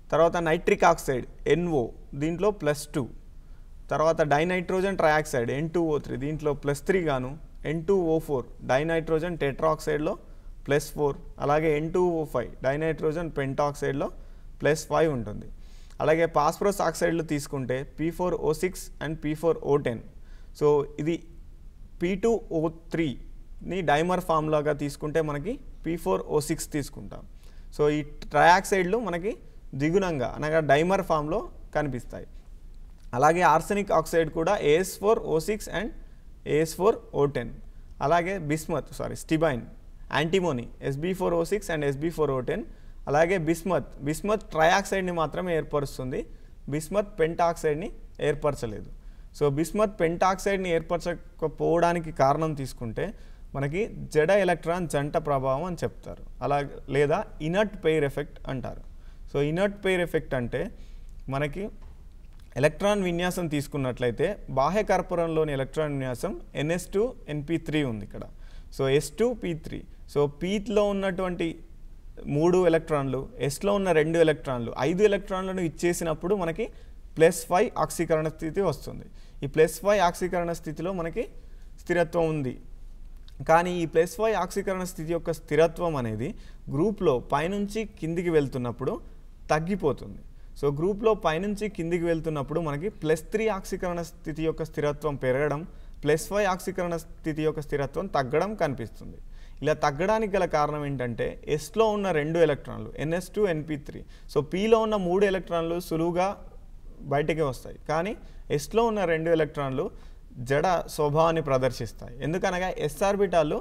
తర్వాత నైట్రిక్ ఆక్సైడ్ ఎన్ఓ దీంట్లో ప్లస్ టూ, తర్వాత dinitrogen trioxide N two O three దీంట్లో ప్లస్ త్రీ గాను, N two O four dinitrogen టెట్రాక్సైడ్లో ప్లస్ ఫోర్, అలాగే N two O five dinitrogen పెంటాక్సైడ్లో ప్లస్ ఫైవ్ ఉంటుంది. అలాగే ఫాస్ఫరస్ ఆక్సైడ్లు తీసుకుంటే P four O six and P four O ten. So ఇది పీ టూ ఓ త్రీని డైమర్ ఫామ్ లాగా తీసుకుంటే మనకి పీ ఫోర్ ఓ సిక్స్ తీసుకుంటాం. సో ఈ ట్రయాక్సైడ్లు మనకి దిగుణంగా అనగా డైమర్ ఫామ్లో కనిపిస్తాయి. అలాగే ఆర్సెనిక్ ఆక్సైడ్ కూడా AS four O six and AS four O ten. అలాగే bismuth sorry stibine antimony SB four O six and SB four O ten. అలాగే బిస్మత్ బిస్మత్ ట్రయాక్సైడ్ని మాత్రమే ఏర్పరుస్తుంది, బిస్మత్ పెంటాక్సైడ్ని ఏర్పరచలేదు. సో బిస్మత్ పెంటాక్సైడ్ని ఏర్పరచకపోవడానికి కారణం తీసుకుంటే మనకి జడ ఎలక్ట్రాన్ జంట ప్రభావం అని చెప్తారు, అలా లేదా ఇనర్ట్ పెయిర్ ఎఫెక్ట్ అంటారు. సో ఇనర్ట్ పెయిర్ ఎఫెక్ట్ అంటే మనకి ఎలక్ట్రాన్ విన్యాసం తీసుకున్నట్లయితే బాహ్య కర్పూరంలోని ఎలక్ట్రాన్ విన్యాసం ఎన్ఎస్ టూ ఎన్పీ త్రీ ఉంది ఇక్కడ. So S two P three. So పీలో ఉన్నటువంటి మూడు ఎలక్ట్రాన్లు, ఎస్లో ఉన్న రెండు ఎలక్ట్రాన్లు, ఐదు ఎలక్ట్రాన్లను ఇచ్చేసినప్పుడు మనకి ప్లస్ ఫైవ్ ఆక్సీకరణ స్థితి వస్తుంది. ఈ ప్లస్ ఫైవ్ ఆక్సీకరణ స్థితిలో మనకి స్థిరత్వం ఉంది. కానీ ఈ ప్లస్ ఫైవ్ ఆక్సీకరణ స్థితి యొక్క స్థిరత్వం అనేది గ్రూప్లో పైనుంచి కిందికి వెళ్తున్నప్పుడు తగ్గిపోతుంది. సో గ్రూప్లో పైనుంచి కిందికి వెళ్తున్నప్పుడు మనకి ప్లస్ త్రీ ఆక్సీకరణ స్థితి యొక్క స్థిరత్వం పెరగడం, ప్లస్ ఫైవ్ ఆక్సీకరణ స్థితి యొక్క స్థిరత్వం తగ్గడం కనిపిస్తుంది. ఇలా తగ్గడానికి గల కారణం ఏంటంటే ఎస్లో ఉన్న రెండు ఎలక్ట్రాన్లు NS two NP three. So పీలో ఉన్న మూడు ఎలక్ట్రాన్లు సులువుగా బయటికి వస్తాయి, కానీ ఎస్లో ఉన్న రెండు ఎలక్ట్రాన్లు జడ స్వభావాన్ని ప్రదర్శిస్తాయి. ఎందుకనగా ఎస్ ఆర్బిటాలు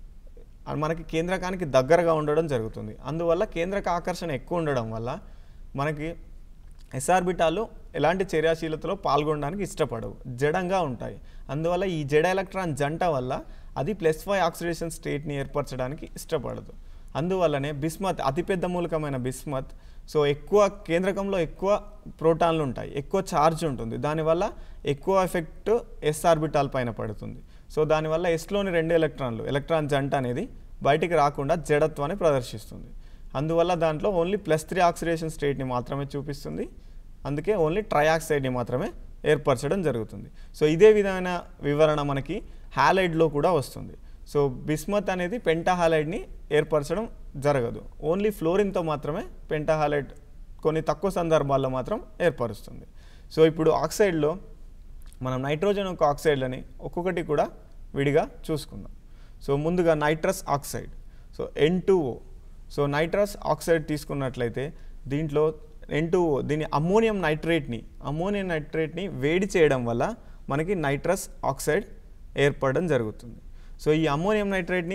మనకి కేంద్రకానికి దగ్గరగా ఉండడం జరుగుతుంది. అందువల్ల కేంద్రక ఆకర్షణ ఎక్కువ ఉండడం వల్ల మనకి ఎస్ ఆర్బిటాలు ఎలాంటి చర్యాశీలతలో పాల్గొనడానికి ఇష్టపడవు, జడంగా ఉంటాయి. అందువల్ల ఈ జడ ఎలక్ట్రాన్ జంట వల్ల అది ప్లస్ ఫైవ్ ఆక్సిడేషన్ స్టేట్ని ఏర్పరచడానికి ఇష్టపడదు. అందువల్లనే బిస్మత్ అతిపెద్ద మూలకమైన బిస్మత్ సో ఎక్కువ కేంద్రకంలో ఎక్కువ ప్రోటాన్లు ఉంటాయి, ఎక్కువ ఛార్జ్ ఉంటుంది, దానివల్ల ఎక్కువ ఎఫెక్ట్ ఎస్ ఆర్బిటాల్ పైన పడుతుంది. సో దానివల్ల ఎస్లోని రెండు ఎలక్ట్రాన్లు ఎలక్ట్రాన్ జంట అనేది బయటికి రాకుండా జడత్వాన్ని ప్రదర్శిస్తుంది. అందువల్ల దాంట్లో ఓన్లీ ప్లస్ త్రీ ఆక్సిడేషన్ స్టేట్ని మాత్రమే చూపిస్తుంది, అందుకే ఓన్లీ ట్రయాక్సైడ్ని మాత్రమే ఏర్పరచడం జరుగుతుంది. సో ఇదే విధమైన వివరణ మనకి హ్యాలైడ్లో కూడా వస్తుంది. సో బిస్మత్ అనేది పెంటాహాలైడ్ని ఏర్పరచడం జరగదు, ఓన్లీ ఫ్లోరిన్తో మాత్రమే పెంటాహాలైడ్ కొన్ని తక్కువ సందర్భాల్లో మాత్రం ఏర్పరుస్తుంది. సో ఇప్పుడు ఆక్సైడ్లో మనం నైట్రోజన్ యొక్క ఆక్సైడ్లని ఒక్కొక్కటి కూడా విడిగా చూసుకుందాం. సో ముందుగా nitrous oxide, so N two O. So nitrous oxide తీసుకున్నట్లయితే దీంట్లో ఎన్ టూ ఓ దీని అమ్మోనియం నైట్రేట్ని అమ్మోనియం నైట్రేట్ని వేడి చేయడం వల్ల మనకి నైట్రస్ ఆక్సైడ్ ఏర్పడడం జరుగుతుంది. సో ఈ అమ్మోనియం నైట్రేట్ని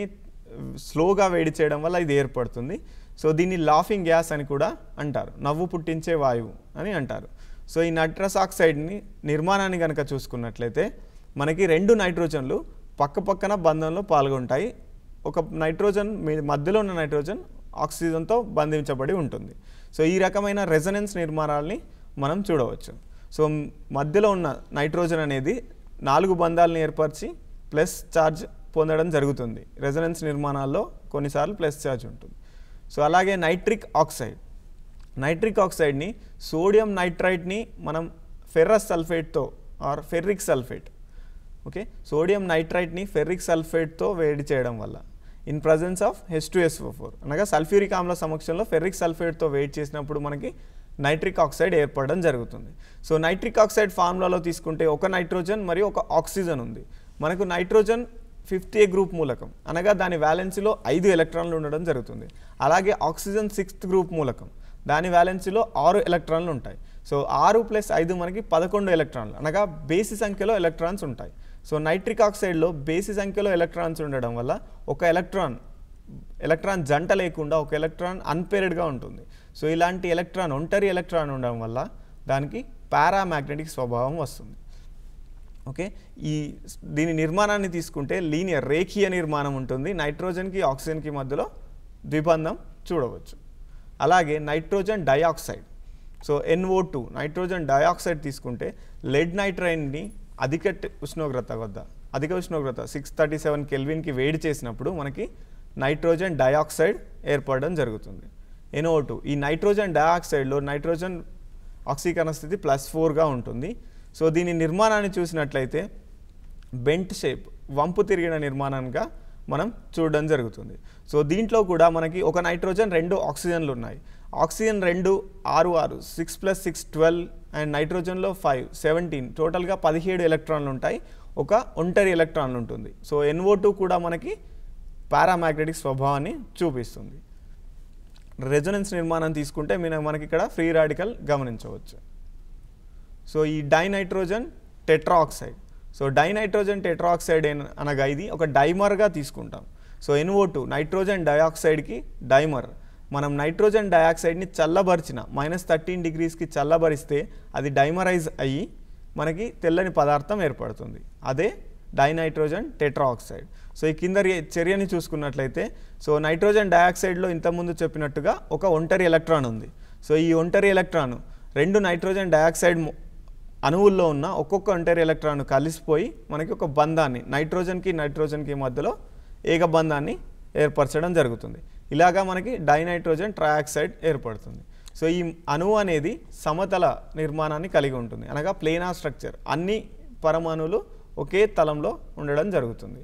స్లోగా వేడి చేయడం వల్ల ఇది ఏర్పడుతుంది. సో దీన్ని లాఫింగ్ గ్యాస్ అని కూడా అంటారు, నవ్వు పుట్టించే వాయువు అని అంటారు. సో ఈ నైట్రస్ ఆక్సైడ్ని నిర్మాణాన్ని కనుక చూసుకున్నట్లయితే మనకి రెండు నైట్రోజన్లు పక్క పక్కన బంధంలో పాల్గొంటాయి. ఒక నైట్రోజన్ మధ్యలో ఉన్న నైట్రోజన్ ఆక్సిజన్తో బంధించబడి ఉంటుంది. సో ఈ రకమైన రెజనెన్స్ నిర్మాణాలని మనం చూడవచ్చు. సో మధ్యలో ఉన్న నైట్రోజన్ అనేది నాలుగు బంధాలను ఏర్పరిచి ప్లస్ ఛార్జ్ పొందడం జరుగుతుంది. రెజనెన్స్ నిర్మాణాల్లో కొన్నిసార్లు ప్లస్ ఛార్జ్ ఉంటుంది. సో అలాగే నైట్రిక్ ఆక్సైడ్ నైట్రిక్ ఆక్సైడ్ని సోడియం నైట్రైట్ని మనం ఫెర్రస్ సల్ఫేట్తో or ferric sulphate okay sodium నైట్రైట్ని ఫెర్రిక్ సల్ఫేట్తో వేడి చేయడం వల్ల in presence of H two S O four అనగా సల్ఫ్యూరిక్ ఆమ్ల సమక్షంలో ఫెర్రిక్ సల్ఫేట్తో వేడి చేసినప్పుడు మనకి నైట్రిక్ ఆక్సైడ్ ఏర్పడడం జరుగుతుంది. సో నైట్రిక్ ఆక్సైడ్ ఫార్ములాలో తీసుకుంటే ఒక నైట్రోజన్ మరియు ఒక ఆక్సిజన్ ఉంది. మనకు నైట్రోజన్ ఫిఫ్త్ ఏ గ్రూప్ మూలకం అనగా దాని వ్యాలెన్సీలో ఐదు ఎలక్ట్రాన్లు ఉండడం జరుగుతుంది. అలాగే ఆక్సిజన్ సిక్స్త్ గ్రూప్ మూలకం, దాని వ్యాలెన్సీలో ఆరు ఎలక్ట్రాన్లు ఉంటాయి. సో ఆరు ప్లస్ ఐదు మనకి పదకొండు ఎలక్ట్రాన్లు అనగా బేసి సంఖ్యలో ఎలక్ట్రాన్స్ ఉంటాయి. సో నైట్రిక్ ఆక్సైడ్లో బేసి సంఖ్యలో ఎలక్ట్రాన్స్ ఉండడం వల్ల ఒక ఎలక్ట్రాన్ ఎలక్ట్రాన్ జంట లేకుండా ఒక ఎలక్ట్రాన్ అన్పేర్డ్గా ఉంటుంది. సో ఇలాంటి ఎలక్ట్రాన్ ఒంటరి ఎలక్ట్రాన్ ఉండడం వల్ల దానికి పారామాగ్నెటిక్ స్వభావం వస్తుంది. ఓకే ఈ దీని నిర్మాణాన్ని తీసుకుంటే లీనియర్ రేఖీయ నిర్మాణం ఉంటుంది. నైట్రోజన్కి ఆక్సిజన్కి మధ్యలో ద్విబంధం చూడవచ్చు. అలాగే nitrogen dioxide so N O two nitrogen dioxide తీసుకుంటే లెడ్ నైట్రైడ్ని అధిక ఉష్ణోగ్రత వద్ద అధిక ఉష్ణోగ్రత సిక్స్ థర్టీ సెవెన్ కెల్విన్కి వేడి చేసినప్పుడు మనకి నైట్రోజన్ డయాక్సైడ్ ఏర్పడడం జరుగుతుంది. N O two. ఈ నైట్రోజన్ డయాక్సైడ్లో నైట్రోజన్ ఆక్సీకరణ స్థితి ప్లస్ ఫోర్గా ఉంటుంది. సో దీని నిర్మాణాన్ని చూసినట్లయితే బెంట్ షేప్, వంపు తిరిగిన నిర్మాణంగా మనం చూడడం జరుగుతుంది. సో దీంట్లో కూడా మనకి ఒక నైట్రోజన్ రెండు ఆక్సిజన్లు ఉన్నాయి. ఆక్సిజన్ రెండు ఆరు ఆరు six plus six twelve and నైట్రోజన్లో ఫైవ్ సెవెంటీన్, టోటల్గా పదిహేడు ఎలక్ట్రాన్లు ఉంటాయి. ఒక ఒంటరి ఎలక్ట్రాన్లు ఉంటుంది. సో ఎన్ ఓ టూ కూడా మనకి పారామాగ్నెటిక్ స్వభావాన్ని చూపిస్తుంది. రెజొనెన్స్ నిర్మాణం తీసుకుంటే మన మనకి ఇక్కడ ఫ్రీ రాడికల్ గమనించవచ్చు. సో ఈ dinitrogen tetroxide, so dinitrogen tetroxide అనగా ఇది ఒక డైమర్గా తీసుకుంటాం. So N O two nitrogen డయాక్సైడ్కి డైమర్. మనం నైట్రోజన్ డయాక్సైడ్ని చల్లబరిచిన మైనస్ థర్టీన్ డిగ్రీస్కి చల్లబరిస్తే అది డైమరైజ్ అయ్యి మనకి తెల్లని పదార్థం ఏర్పడుతుంది. అదే డైనైట్రోజన్ టెట్రాక్సైడ్. సో ఈ కింద చర్యని చూసుకున్నట్లయితే సో నైట్రోజన్ డయాక్సైడ్లో ఇంతకుముందు చెప్పినట్టుగా ఒక ఒంటరి ఎలక్ట్రాన్ ఉంది. సో ఈ ఒంటరి ఎలక్ట్రాన్ రెండు నైట్రోజన్ డయాక్సైడ్ అణువుల్లో ఉన్న ఒక్కొక్క ఒంటరి ఎలక్ట్రాన్ కలిసిపోయి మనకి ఒక బంధాన్ని నైట్రోజన్కి నైట్రోజన్కి మధ్యలో ఏకబంధాన్ని ఏర్పరచడం జరుగుతుంది. ఇలాగా మనకి డైనైట్రోజన్ ట్రయాక్సైడ్ ఏర్పడుతుంది. సో ఈ అణువు అనేది సమతల నిర్మాణాన్ని కలిగి ఉంటుంది, అనగా ప్లేనార్ స్ట్రక్చర్. అన్ని పరమాణువులు ఒకే తలంలో ఉండడం జరుగుతుంది.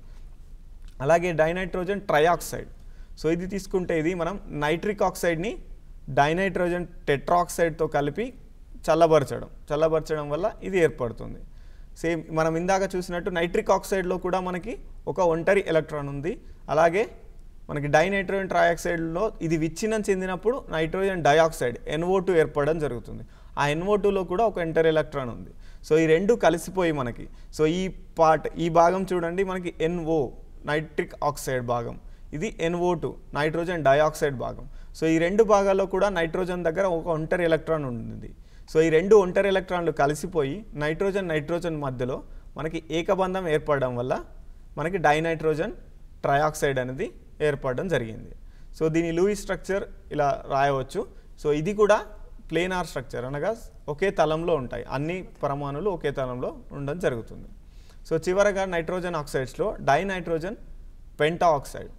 అలాగే డైనైట్రోజన్ ట్రయాక్సైడ్, సో ఇది తీసుకుంటే ఇది మనం నైట్రిక్ ఆక్సైడ్ని డైనైట్రోజన్ టెట్రాక్సైడ్తో కలిపి చల్లబరచడం చల్లబరచడం వల్ల ఇది ఏర్పడుతుంది. సేమ్ మనం ఇందాక చూసినట్టు నైట్రిక్ ఆక్సైడ్లో కూడా మనకి ఒక ఒంటరి ఎలక్ట్రాన్ ఉంది. అలాగే మనకి డైనైట్రోజన్ ట్రయాక్సైడ్లో ఇది విచ్ఛిన్నం చెందినప్పుడు nitrogen dioxide N O two ఏర్పడడం జరుగుతుంది. ఆ ఎన్ ఓ టూలో కూడా ఒక ఒంటరి ఎలక్ట్రాన్ ఉంది. సో ఈ రెండు కలిసిపోయి మనకి సో ఈ పార్ట్ ఈ భాగం చూడండి, మనకి ఎన్ ఓ నైట్రిక్ ఆక్సైడ్ భాగం, ఇది N O two nitrogen dioxide భాగం. సో ఈ రెండు భాగాల్లో కూడా నైట్రోజన్ దగ్గర ఒక ఒంటరి ఎలక్ట్రాన్ ఉంటుంది. సో ఈ రెండు ఒంటరి ఎలక్ట్రాన్లు కలిసిపోయి నైట్రోజన్ నైట్రోజన్ మధ్యలో మనకి ఏకబంధం ఏర్పడడం వల్ల మనకి డైనైట్రోజన్ ట్రయాక్సైడ్ అనేది ఏర్పడడం జరిగింది. సో దీని లూయి స్ట్రక్చర్ ఇలా రాయవచ్చు. సో ఇది కూడా ప్లేనార్ స్ట్రక్చర్, అనగా ఒకే తలంలో ఉంటాయి, అన్ని పరమాణులు ఒకే తలంలో ఉండడం జరుగుతుంది. సో చివరగా నైట్రోజన్ ఆక్సైడ్స్లో dinitrogen penta oxide.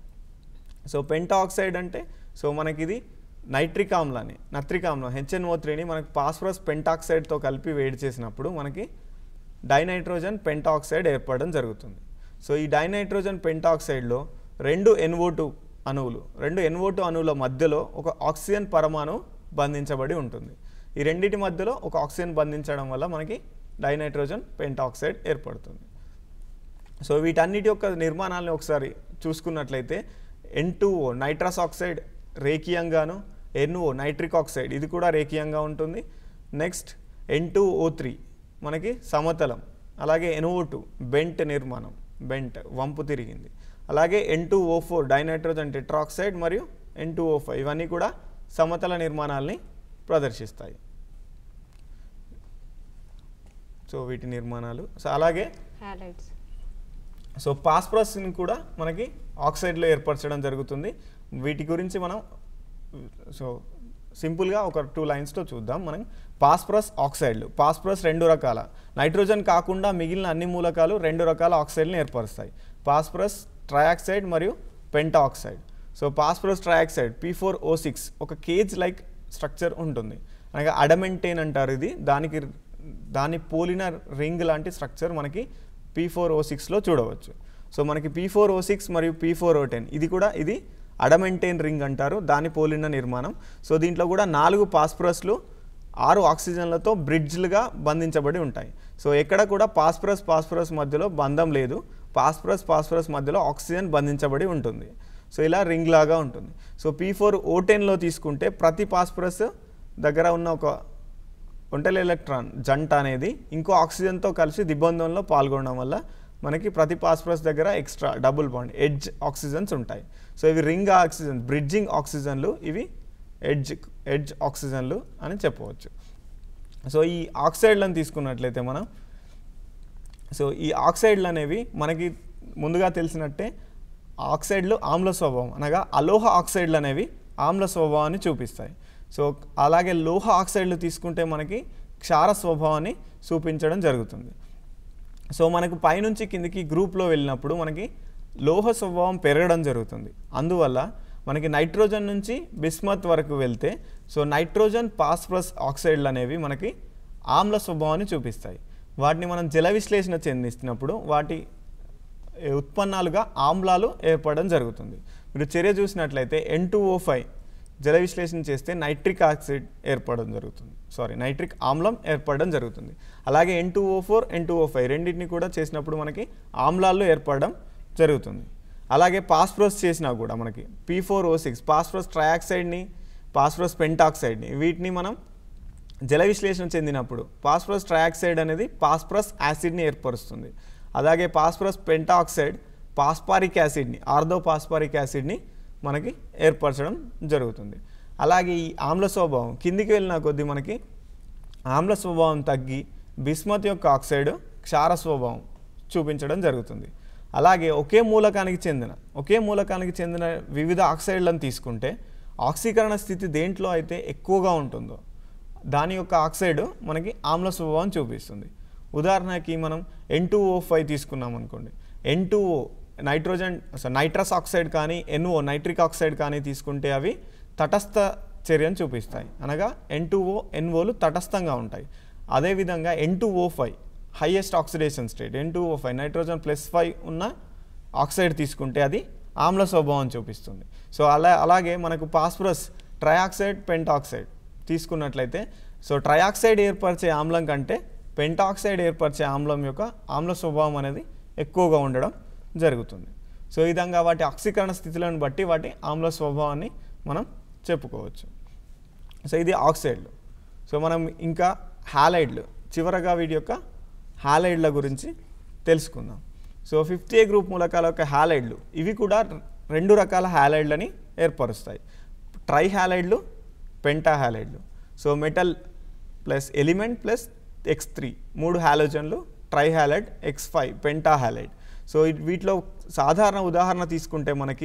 So penta oxide అంటే సో మనకి ఇది నైట్రిక్ ఆమ్లాన్ని నత్రిక్ ఆమ్లం హెచ్ ఎన్ ఓ త్రీని మనకి పాస్ఫరస్ పెంటాక్సైడ్తో కలిపి వేడి చేసినప్పుడు మనకి డైనైట్రోజన్ పెంటాక్సైడ్ ఏర్పడడం జరుగుతుంది. సో ఈ డైనైట్రోజన్ పెంటాక్సైడ్లో రెండు ఎన్ ఓ టూ అణువులు రెండు ఎన్ ఓ టూ అణువుల మధ్యలో ఒక ఆక్సిజన్ పరమాణు బంధించబడి ఉంటుంది. ఈ రెండింటి మధ్యలో ఒక ఆక్సిజన్ బంధించడం వల్ల మనకి డైనైట్రోజన్ పెంటాక్సైడ్ ఏర్పడుతుంది. సో వీటన్నిటి యొక్క నిర్మాణాలను ఒకసారి చూసుకున్నట్లయితే N two O nitrous oxide రేఖీయంగాను, ఎన్ ఓ నైట్రిక్ ఆక్సైడ్ ఇది కూడా రేఖీయంగా ఉంటుంది. Next N two O three మనకి సమతలం, అలాగే ఎన్ ఓ టూ బెంట్ నిర్మాణం, బెంట్ వంపు తిరిగింది. అలాగే N two O four dinitrogen tetroxide మరియు ఎన్ టూ ఓ ఫైవ్ ఇవన్నీ కూడా సమతల నిర్మాణాలని ప్రదర్శిస్తాయి. సో వీటి నిర్మాణాలు. సో అలాగే హాలైడ్స్, సో పాస్పరస్ని కూడా మనకి ఆక్సైడ్లో ఏర్పరచడం జరుగుతుంది. వీటి గురించి మనం సో సింపుల్గా ఒక టూ లైన్స్తో చూద్దాం. మనం పాస్పరస్ ఆక్సైడ్లు, పాస్పరస్ రెండు రకాల, నైట్రోజన్ కాకుండా మిగిలిన అన్ని మూలకాలు రెండు రకాల ఆక్సైడ్లను ఏర్పరుస్తాయి, పాస్పరస్ ట్రయాక్సైడ్ మరియు penta oxide. So phosphorus trioxide P four O six ఒక కేజ్ లైక్ స్ట్రక్చర్ ఉంటుంది, అనగా అడమెంటేన్ అంటారు ఇది. దానికి దాన్ని పోలిన రింగ్ లాంటి స్ట్రక్చర్ మనకి పీ ఫోర్ ఓ సిక్స్లో చూడవచ్చు. సో మనకి పీ ఫోర్ ఓ సిక్స్ మరియు పీ ఫోర్ ఓ టెన్ ఇది కూడా ఇది అడమెంటేన్ రింగ్ అంటారు, దాని పోలిన నిర్మాణం. సో దీంట్లో కూడా నాలుగు పాస్పరస్లు ఆరు ఆక్సిజన్లతో బ్రిడ్జ్లుగా బంధించబడి ఉంటాయి. సో ఎక్కడ కూడా పాస్పరస్ పాస్పరస్ మధ్యలో బంధం లేదు, పాస్పరస్ పాస్పరస్ మధ్యలో ఆక్సిజన్ బంధించబడి ఉంటుంది. సో ఇలా రింగ్ లాగా ఉంటుంది. సో పీ ఫోర్ ఓ టెన్లో తీసుకుంటే ప్రతి పాస్పరస్ దగ్గర ఉన్న ఒక ఒంటరి ఎలక్ట్రాన్ జంట అనేది ఇంకో ఆక్సిజన్తో కలిసి దిబంధంలో పాల్గొనడం వల్ల మనకి ప్రతి పాస్పరస్ దగ్గర extra double bond edge oxygens ఉంటాయి. సో ఇవి రింగ్ ఆక్సిజన్ బ్రిడ్జింగ్ ఆక్సిజన్లు, ఇవి ఎడ్జ్ ఎడ్జ్ ఆక్సిజన్లు అని చెప్పవచ్చు. సో ఈ ఆక్సైడ్లను తీసుకున్నట్లయితే మనం సో ఈ ఆక్సైడ్లు అనేవి మనకి ముందుగా తెలిసినట్టే ఆక్సైడ్లు ఆమ్ల స్వభావం, అనగా అలోహ ఆక్సైడ్లు అనేవి ఆమ్ల స్వభావాన్ని చూపిస్తాయి. సో అలాగే లోహ ఆక్సైడ్లు తీసుకుంటే మనకి క్షార స్వభావాన్ని చూపించడం జరుగుతుంది. సో మనకు పైనుంచి కిందికి గ్రూప్లో వెళ్ళినప్పుడు మనకి లోహ స్వభావం పెరగడం జరుగుతుంది. అందువల్ల మనకి నైట్రోజన్ నుంచి బిస్మత్ వరకు వెళ్తే సో నైట్రోజన్ ఫాస్ఫరస్ ఆక్సైడ్లు అనేవి మనకి ఆమ్ల స్వభావాన్ని చూపిస్తాయి. వాటిని మనం జల విశ్లేషణ చెందిస్తున్నప్పుడు వాటి ఉత్పన్నాలుగా ఆమ్లాలు ఏర్పడడం జరుగుతుంది. మీరు చర్య చూసినట్లయితే ఎన్ టూ ఓ ఫైవ్ జల విశ్లేషణ చేస్తే నైట్రిక్ ఆక్సైడ్ ఏర్పడడం జరుగుతుంది సారీ నైట్రిక్ ఆమ్లం ఏర్పడడం జరుగుతుంది. అలాగే N two O four N two O five రెండింటిని కూడా చేసినప్పుడు మనకి ఆమ్లాలు ఏర్పడడం జరుగుతుంది. అలాగే ఫాస్ఫరస్ చేసినా కూడా మనకి P four O six phosphorus ట్రయాక్సైడ్ని ఫాస్ఫరస్ పెంటాక్సైడ్ని వీటిని మనం జల విశ్లేషణ చెందినప్పుడు ఫాస్ఫరస్ ట్రయాక్సైడ్ అనేది ఫాస్ఫరస్ యాసిడ్ని ఏర్పరుస్తుంది. అలాగే ఫాస్ఫరస్ పెంటాక్సైడ్ ఫాస్ఫారిక్ యాసిడ్ని ఆర్థో ఫాస్ఫారిక్ యాసిడ్ని మనకి ఏర్పరచడం జరుగుతుంది. అలాగే ఈ ఆమ్ల స్వభావం కిందికి వెళ్ళిన కొద్దీ మనకి ఆమ్ల స్వభావం తగ్గి బిస్మత్ యొక్క ఆక్సైడ్ క్షార స్వభావం చూపించడం జరుగుతుంది. అలాగే ఒకే మూలకానికి చెందిన ఒకే మూలకానికి చెందిన వివిధ ఆక్సైడ్లను తీసుకుంటే ఆక్సీకరణ స్థితి దేంట్లో అయితే ఎక్కువగా ఉంటుందో దాని యొక్క ఆక్సైడ్ మనకి ఆమ్ల స్వభావం చూపిస్తుంది. ఉదాహరణకి మనం ఎన్ టూ ఓ ఫైవ్ తీసుకున్నాం అనుకోండి, N two O nitrogen nitrous oxide కానీ ఎన్ఓ నైట్రిక్ ఆక్సైడ్ కానీ తీసుకుంటే అవి తటస్థ చర్యను చూపిస్తాయి, అనగా ఎన్ టూ ఓ ఎన్ఓలు తటస్థంగా ఉంటాయి. అదేవిధంగా N two O five highest oxidation state N two O five nitrogen plus five ఉన్న ఆక్సైడ్ తీసుకుంటే అది ఆమ్ల స్వభావం చూపిస్తుంది. సో అలా అలాగే మనకు ఫాస్ఫరస్ ట్రయాక్సైడ్ పెంటాక్సైడ్ తీసుకున్నట్లయితే సో ట్రయాక్సైడ్ ఏర్పరిచే ఆమ్లం కంటే పెంటాక్సైడ్ ఏర్పరిచే ఆమ్లం యొక్క ఆమ్ల స్వభావం అనేది ఎక్కువగా ఉండడం జరుగుతుంది. సో ఈ విధంగా వాటి ఆక్సీకరణ స్థితులను బట్టి వాటి ఆమ్ల స్వభావాన్ని మనం చెప్పుకోవచ్చు. సో ఇది ఆక్సైడ్లు. సో మనం ఇంకా హాలైడ్లు చివరగా వీటి యొక్క హాలైడ్ల గురించి తెలుసుకుందాం. సో ఫిఫ్త్ ఏ గ్రూప్ మూలకాల యొక్క హాలైడ్లు ఇవి కూడా రెండు రకాల హాలైడ్లని ఏర్పరుస్తాయి, ట్రై హాలైడ్లు పెంటా హాలైడ్లు. So metal plus element plus X three మూడు హాలోజన్లు tri halide X five penta halide. So వీటిలో సాధారణ ఉదాహరణ తీసుకుంటే మనకి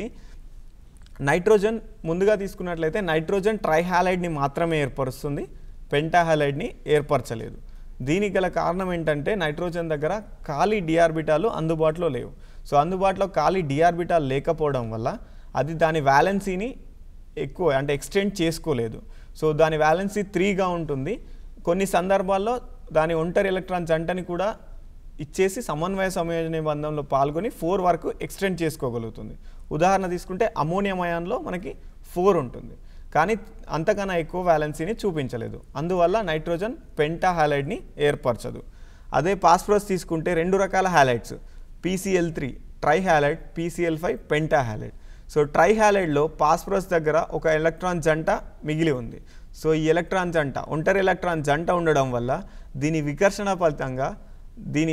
నైట్రోజన్ ముందుగా తీసుకున్నట్లయితే నైట్రోజన్ ట్రై హాలైడ్ని మాత్రమే ఏర్పరుస్తుంది, పెంటా హాలైడ్ని ఏర్పరచలేదు. దీనికి గల కారణం ఏంటంటే నైట్రోజన్ దగ్గర ఖాళీ డిఆర్బిటాలు అందుబాటులో లేవు. సో అందుబాటులో ఖాళీ డిఆర్బిటాలు లేకపోవడం వల్ల అది దాని వ్యాలెన్సీని ఎక్కువ అంటే ఎక్స్టెండ్ చేసుకోలేదు. సో దాని వ్యాలెన్సీ త్రీగా ఉంటుంది. కొన్ని సందర్భాల్లో దాని ఒంటరి ఎలక్ట్రాన్ జంటని కూడా ఇచ్చేసి సమన్వయ సంయోజన బంధంలో పాల్గొని ఫోర్ వరకు ఎక్స్టెండ్ చేసుకోగలుగుతుంది. ఉదాహరణ తీసుకుంటే అమోనియం అయాన్లో మనకి ఫోర్ ఉంటుంది, కానీ అంతకన్నా ఎక్కువ వ్యాలెన్సీని చూపించలేదు. అందువల్ల నైట్రోజన్ పెంటా హాలైడ్ని ఏర్పరచదు. అదే ఫాస్ఫరస్ తీసుకుంటే రెండు రకాల halides PCl three tri halide PCl five penta halide. So tri హాలైడ్లో ఫాస్ఫరస్ దగ్గర ఒక ఎలక్ట్రాన్ జంట మిగిలి ఉంది. సో ఈ ఎలక్ట్రాన్ జంట ఒంటరి ఎలక్ట్రాన్ జంట ఉండడం వల్ల దీని వికర్షణ ఫలితంగా దీని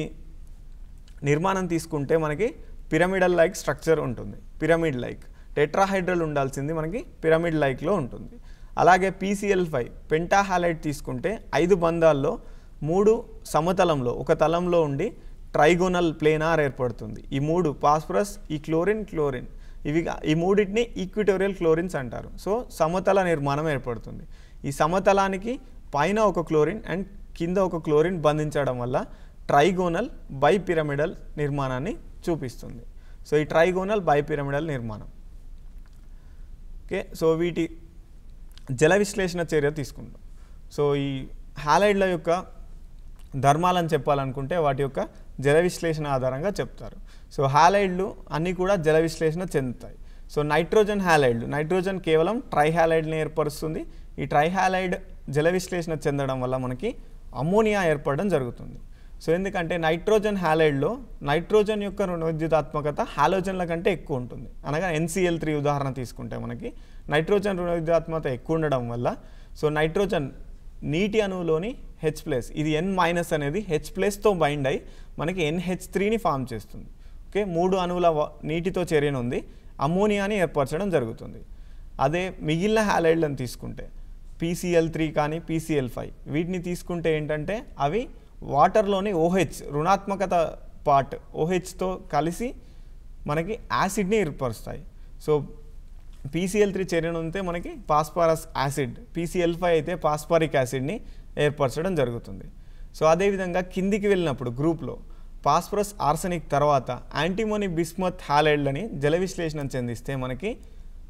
నిర్మాణం తీసుకుంటే మనకి పిరమిడల్ లైక్ స్ట్రక్చర్ ఉంటుంది. పిరమిడ్ లైక్ టెట్రాహైడ్రల్ ఉండాల్సింది మనకి పిరమిడ్ లైక్లో ఉంటుంది. అలాగే పీసీఎల్ ఫైవ్ పెంటా హాలైడ్ తీసుకుంటే ఐదు బంధాల్లో మూడు సమతలంలో ఒక తలంలో ఉండి ట్రైగోనల్ ప్లేనార్ ఏర్పడుతుంది. ఈ మూడు ఫాస్ఫరస్ ఈ క్లోరిన్ క్లోరిన్ ఇవి ఈ మూడింటిని ఈక్విటోరియల్ క్లోరిన్స్ అంటారు. సో సమతల నిర్మాణం ఏర్పడుతుంది. ఈ సమతలానికి పైన ఒక క్లోరిన్ అండ్ కింద ఒక క్లోరిన్ బంధించడం వల్ల ట్రైగోనల్ బైపిరమిడల్ నిర్మాణాన్ని చూపిస్తుంది. సో ఈ ట్రైగోనల్ బైపిరమిడల్ నిర్మాణం ఓకే. సో వీటి జల విశ్లేషణ చర్య తీసుకుంటాం. సో ఈ హాలైడ్ల యొక్క ధర్మాలను చెప్పాలనుకుంటే వాటి యొక్క జల విశ్లేషణ ఆధారంగా చెప్తారు. సో హాలైడ్లు అన్నీ కూడా జల విశ్లేషణ చెందుతాయి. సో నైట్రోజన్ హాలైడ్లు నైట్రోజన్ కేవలం ట్రై హాలైడ్ని ఏర్పరుస్తుంది. ఈ ట్రై హాలైడ్ జల విశ్లేషణ చెందడం వల్ల మనకి అమ్మోనియా ఏర్పడడం జరుగుతుంది. సో ఎందుకంటే నైట్రోజన్ హాలైడ్లో నైట్రోజన్ యొక్క రుణవిద్యుతాత్మకత హాలోజన్ల కంటే ఎక్కువ ఉంటుంది. అనగా ఎన్సిఎల్ త్రీ ఉదాహరణ తీసుకుంటే మనకి నైట్రోజన్ రుణవిద్యుతాత్మకత ఎక్కువ ఉండడం వల్ల సో నైట్రోజన్ నీటి అణువులోని హెచ్ ప్లస్ ఇది ఎన్ మైనస్ అనేది హెచ్ ప్లస్తో బైండ్ అయి మనకి ఎన్హెచ్ త్రీని ఫామ్ చేస్తుంది. ఓకే, మూడు అణువుల నీటితో చర్యనుంది అమ్మోనియాని ఏర్పరచడం జరుగుతుంది. అదే మిగిలిన హాలైడ్లను తీసుకుంటే పీసీఎల్ త్రీ కానీ పీసీఎల్ ఫైవ్ వీటిని తీసుకుంటే ఏంటంటే అవి వాటర్లోని ఓహెచ్ రుణాత్మకత పార్ట్ ఓహెచ్తో కలిసి మనకి యాసిడ్ని ఏర్పరుస్తాయి. సో పీసీఎల్ త్రీ చర్యను ఉంటే మనకి ఫాస్ఫరస్ యాసిడ్, పీసీఎల్ ఫైవ్ అయితే ఫాస్ఫారిక్ యాసిడ్ని ఏర్పరచడం జరుగుతుంది. సో అదేవిధంగా కిందికి వెళ్ళినప్పుడు గ్రూప్లో ఫాస్ఫరస్ ఆర్సెనిక్ తర్వాత యాంటీమోనీ బిస్మత్ హాలైడ్లని జల విశ్లేషణ చెందిస్తే మనకి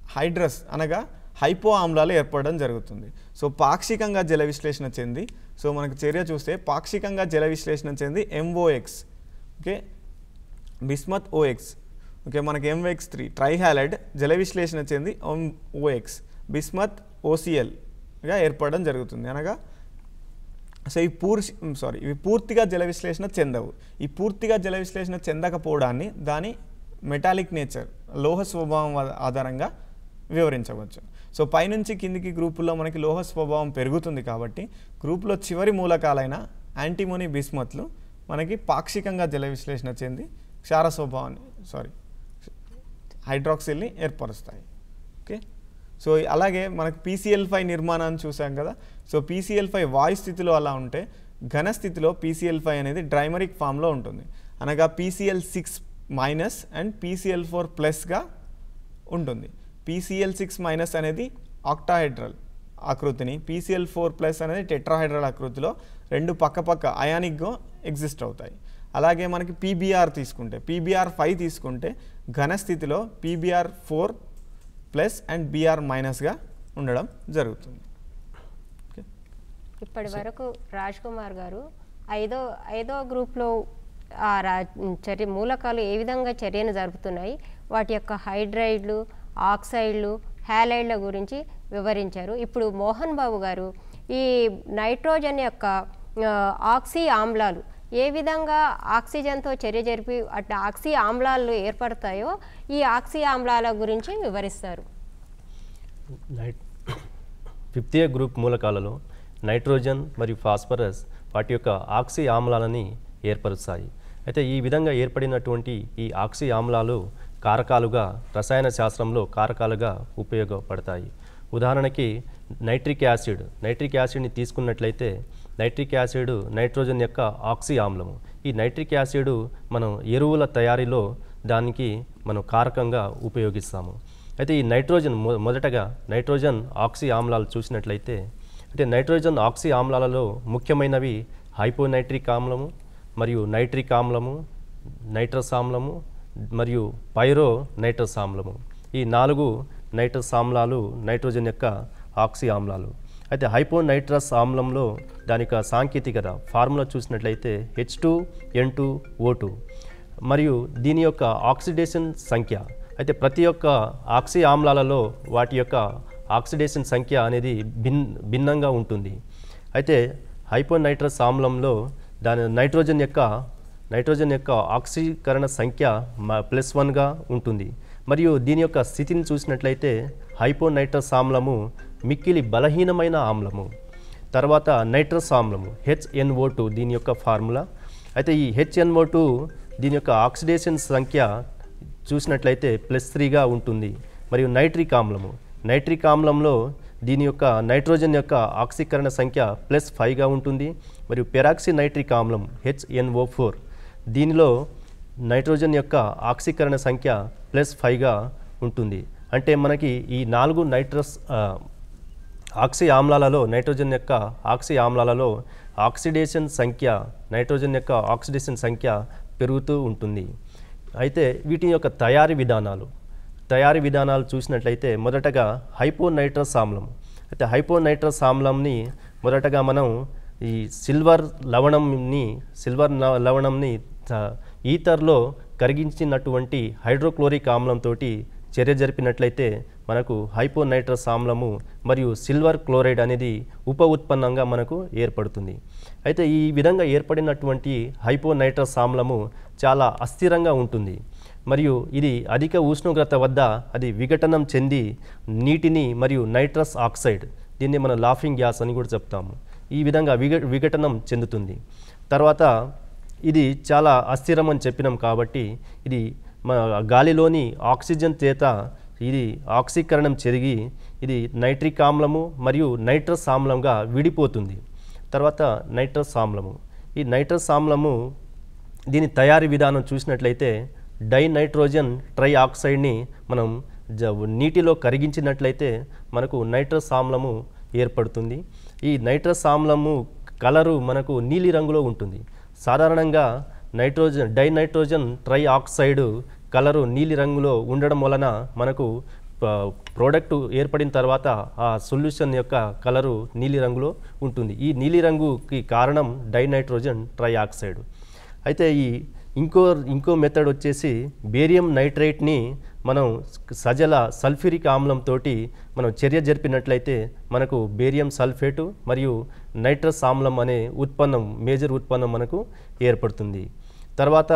హైడ్రస్ అనగా హైపో ఆమ్లాలు ఏర్పడడం జరుగుతుంది. సో పాక్షికంగా జల విశ్లేషణ చెంది సో మనకు చర్య చూస్తే పాక్షికంగా జల విశ్లేషణ చెంది MOX okay bismuth OX okay మనకి ఎంఓఎక్స్ త్రీ ట్రైహాలైడ్ జల విశ్లేషణ చెంది ఓఎక్స్ బిస్మత్ ఓసిఎల్గా ఏర్పడడం జరుగుతుంది. అనగా సో ఈ పూర్ సారీ ఇవి పూర్తిగా జల విశ్లేషణ చెందవు. ఈ పూర్తిగా జల విశ్లేషణ చెందకపోవడాన్ని దాని మెటాలిక్ నేచర్ లోహ స్వభావం ఆధారంగా వివరించవచ్చు. సో పైనుంచి కిందికి గ్రూపుల్లో మనకి లోహ స్వభావం పెరుగుతుంది కాబట్టి గ్రూపులో చివరి మూలకాలైన యాంటీమోనీ బిస్మత్లు మనకి పాక్షికంగా జల విశ్లేషణ చెంది క్షార స్వభావాన్ని సారీ హైడ్రాక్సిల్ని ఏర్పరుస్తాయి. ఓకే సో అలాగే మనకు పీసీఎల్ ఫైవ్ నిర్మాణాన్ని చూసాం కదా. సో పీసీఎల్ ఫైవ్ వాయు స్థితిలో అలా ఉంటే ఘన స్థితిలో పీసీఎల్ ఫైవ్ అనేది డ్రైమరిక్ ఫామ్లో ఉంటుంది. అనగా PCl six minus and PCl four ప్లస్గా ఉంటుంది. పీసీఎల్ సిక్స్ మైనస్ అనేది ఆక్టాహైడ్రల్ ఆకృతిని, పీసీఎల్ ఫోర్ ప్లస్ అనేది టెట్రాహైడ్రల్ ఆకృతిలో రెండు పక్క పక్క అయానిక్గా ఎగ్జిస్ట్ అవుతాయి. అలాగే మనకి పీబీఆర్ తీసుకుంటే పీబీఆర్ ఫైవ్ తీసుకుంటే ఘన స్థితిలో PBr four plus and Br మైనస్గా ఉండడం జరుగుతుంది. ఇప్పటి వరకు రాజ్ కుమార్ గారు ఐదో ఐదో గ్రూప్లో ఆ రా చర్య మూలకాలు ఏ విధంగా చర్యను జరుపుతున్నాయి, వాటి యొక్క హైడ్రైడ్లు, ఆక్సైడ్లు, హ్యాలైడ్ల గురించి వివరించారు. ఇప్పుడు మోహన్ బాబు గారు ఈ నైట్రోజన్ యొక్క ఆక్సీ ఆమ్లాలు ఏ విధంగా ఆక్సిజన్తో చర్య జరిపి అట్లా ఆక్సీ ఆమ్లాలు ఏర్పడతాయో ఈ ఆక్సీ ఆమ్లాల గురించి వివరిస్తారు. నైట్ ఫిఫ్త్ ఏ గ్రూప్ మూలకాలలో నైట్రోజన్ మరియు ఫాస్ఫరస్ వాటి యొక్క ఆక్సీ ఆమ్లాలని ఏర్పరుస్తాయి. అయితే ఈ విధంగా ఏర్పడినటువంటి ఈ ఆక్సీ ఆమ్లాలు కారకాలుగా రసాయన శాస్త్రంలో కారకాలుగా ఉపయోగపడతాయి. ఉదాహరణకి నైట్రిక్ యాసిడ్ నైట్రిక్ యాసిడ్ని తీసుకున్నట్లయితే నైట్రిక్ యాసిడ్ నైట్రోజన్ యొక్క ఆక్సీ ఆమ్లము. ఈ నైట్రిక్ యాసిడ్ మనం ఎరువుల తయారీలో దానికి మనం కారకంగా ఉపయోగిస్తాము. అయితే ఈ నైట్రోజన్ మొదటగా నైట్రోజన్ ఆక్సీ ఆమ్లాలు చూసినట్లయితే అంటే నైట్రోజన్ ఆక్సీ ఆమ్లాలలో ముఖ్యమైనవి హైపోనైట్రిక్ ఆమ్లము మరియు నైట్రిక్ ఆమ్లము, నైట్రస్ ఆమ్లము మరియు పైరో నైట్రస్ ఆమ్లము. ఈ నాలుగు నైట్రస్ ఆమ్లాలు నైట్రోజన్ యొక్క ఆక్సీ ఆమ్లాలు. అయితే హైపోనైట్రస్ ఆమ్లంలో దాని యొక్క సాంకేతికత ఫార్ములా చూసినట్లయితే H two N two O two మరియు దీని యొక్క ఆక్సిడేషన్ సంఖ్య అయితే ప్రతి ఒక్క ఆక్సీ ఆమ్లాలలో వాటి యొక్క ఆక్సిడేషన్ సంఖ్య అనేది భిన్ భిన్నంగా ఉంటుంది. అయితే హైపోనైట్రస్ ఆమ్లంలో దాని నైట్రోజన్ యొక్క నైట్రోజన్ యొక్క ఆక్సీకరణ సంఖ్య ప్లస్ వన్గా ఉంటుంది. మరియు దీని యొక్క స్థితిని చూసినట్లయితే హైపోనైట్రస్ ఆమ్లము మిక్కిలి బలహీనమైన ఆమ్లము. తర్వాత నైట్రస్ ఆమ్లము హెచ్ఎన్ఓ టూ దీని యొక్క ఫార్ములా. అయితే ఈ హెచ్ఎన్ఓ టూ దీని యొక్క ఆక్సిడేషన్ సంఖ్య చూసినట్లయితే ప్లస్ త్రీగా ఉంటుంది. మరియు నైట్రిక్ ఆమ్లము నైట్రిక్ ఆమ్లంలో దీని యొక్క నైట్రోజన్ యొక్క ఆక్సీకరణ సంఖ్య ప్లస్ ఫైవ్గా ఉంటుంది. మరియు పెరాక్సీ నైట్రిక్ ఆమ్లం హెచ్ఎన్ఓ ఫోర్ దీనిలో నైట్రోజన్ యొక్క ఆక్సీకరణ సంఖ్య ప్లస్ ఫైవ్గా ఉంటుంది. అంటే మనకి ఈ నాలుగు నైట్రస్ ఆక్సీ ఆమ్లాలలో నైట్రోజన్ యొక్క ఆక్సీ ఆమ్లాలలో ఆక్సిడేషన్ సంఖ్య నైట్రోజన్ యొక్క ఆక్సిడేషన్ సంఖ్య పెరుగుతూ ఉంటుంది. అయితే వీటి యొక్క తయారీ విధానాలు తయారీ విధానాలు చూసినట్లయితే మొదటగా హైపోనైట్రస్ ఆమ్లం. అయితే హైపోనైట్రస్ ఆమ్లంని మొదటగా మనం ఈ సిల్వర్ లవణంని సిల్వర్ లవణంని ఈథర్లో కరిగించినటువంటి హైడ్రోక్లోరిక్ ఆమ్లంతో చర్య జరిపినట్లయితే మనకు హైపోనైట్రస్ ఆమ్లము మరియు సిల్వర్ క్లోరైడ్ అనేది ఉప ఉత్పన్నంగా మనకు ఏర్పడుతుంది. అయితే ఈ విధంగా ఏర్పడినటువంటి హైపోనైట్రస్ ఆమ్లము చాలా అస్థిరంగా ఉంటుంది. మరియు ఇది అధిక ఉష్ణోగ్రత వద్ద అది విఘటనం చెంది నీటిని మరియు నైట్రస్ ఆక్సైడ్ దీన్ని మనం లాఫింగ్ గ్యాస్ అని కూడా చెప్తాము. ఈ విధంగా విఘ విఘటనం చెందుతుంది. తర్వాత ఇది చాలా అస్థిరం అని చెప్పినాం కాబట్టి ఇది మన గాలిలోని ఆక్సిజన్ చేత ఇది ఆక్సీకరణం చెరిగి ఇది నైట్రిక్ ఆమ్లము మరియు నైట్రస్ ఆమ్లంగా విడిపోతుంది. తర్వాత నైట్రస్ ఆమ్లము ఈ నైట్రస్ ఆమ్లము దీని తయారీ విధానం చూసినట్లయితే డైనైట్రోజన్ ట్రై ఆక్సైడ్ని మనం నీటిలో కరిగించినట్లయితే మనకు నైట్రస్ ఆమ్లము ఏర్పడుతుంది. ఈ నైట్రస్ ఆమ్లము కలరు మనకు నీలి రంగులో ఉంటుంది. సాధారణంగా nitrogen dinitrogen tri oxide colour నీలి రంగులో ఉండడం వలన మనకు ప్రోడక్ట్ ఏర్పడిన తర్వాత ఆ సొల్యూషన్ యొక్క కలరు నీలిరంగులో ఉంటుంది. ఈ నీలిరంగుకి కారణం డైనైట్రోజన్ ట్రైఆక్సైడ్. అయితే ఈ ఇంకో ఇంకో మెథడ్ వచ్చేసి బేరియం నైట్రేట్ని మనం సజల సల్ఫ్యూరిక్ ఆమ్లంతో మనం చర్య జరిపినట్లయితే మనకు బేరియం సల్ఫేటు మరియు నైట్రస్ ఆమ్లం అనే ఉత్పన్నం మేజర్ ఉత్పన్నం మనకు ఏర్పడుతుంది. తర్వాత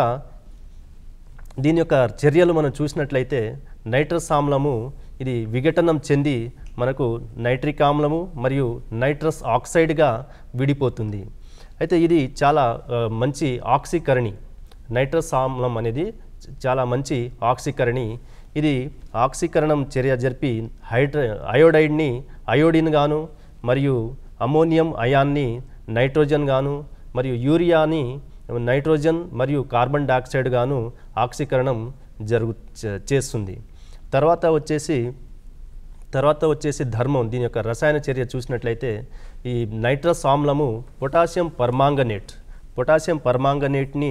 దీని యొక్క చర్యలు మనం చూసినట్లయితే నైట్రస్ ఆమ్లము ఇది విఘటనం చెంది మనకు నైట్రిక్ ఆమ్లము మరియు నైట్రస్ ఆక్సైడ్గా విడిపోతుంది. అయితే ఇది చాలా మంచి ఆక్సీకరణి. నైట్రస్ ఆమ్లం అనేది చాలా మంచి ఆక్సీకరణి. ఇది ఆక్సీకరణం చర్య జరిపి హైడ్ర అయోడైడ్ని అయోడిన్ గాను మరియు అమోనియం అయాన్ని నైట్రోజన్ గాను మరియు యూరియాని నైట్రోజన్ మరియు కార్బన్ డయాక్సైడ్ గాను ఆక్సీకరణం జరుగు చేస్తుంది. తర్వాత వచ్చేసి తర్వాత వచ్చేసి ధర్మం. దీని యొక్క రసాయన చర్య చూసినట్లయితే ఈ నైట్రస్ ఆమ్లము పొటాషియం పర్మాంగనేట్ పొటాషియం పర్మాంగనేట్ని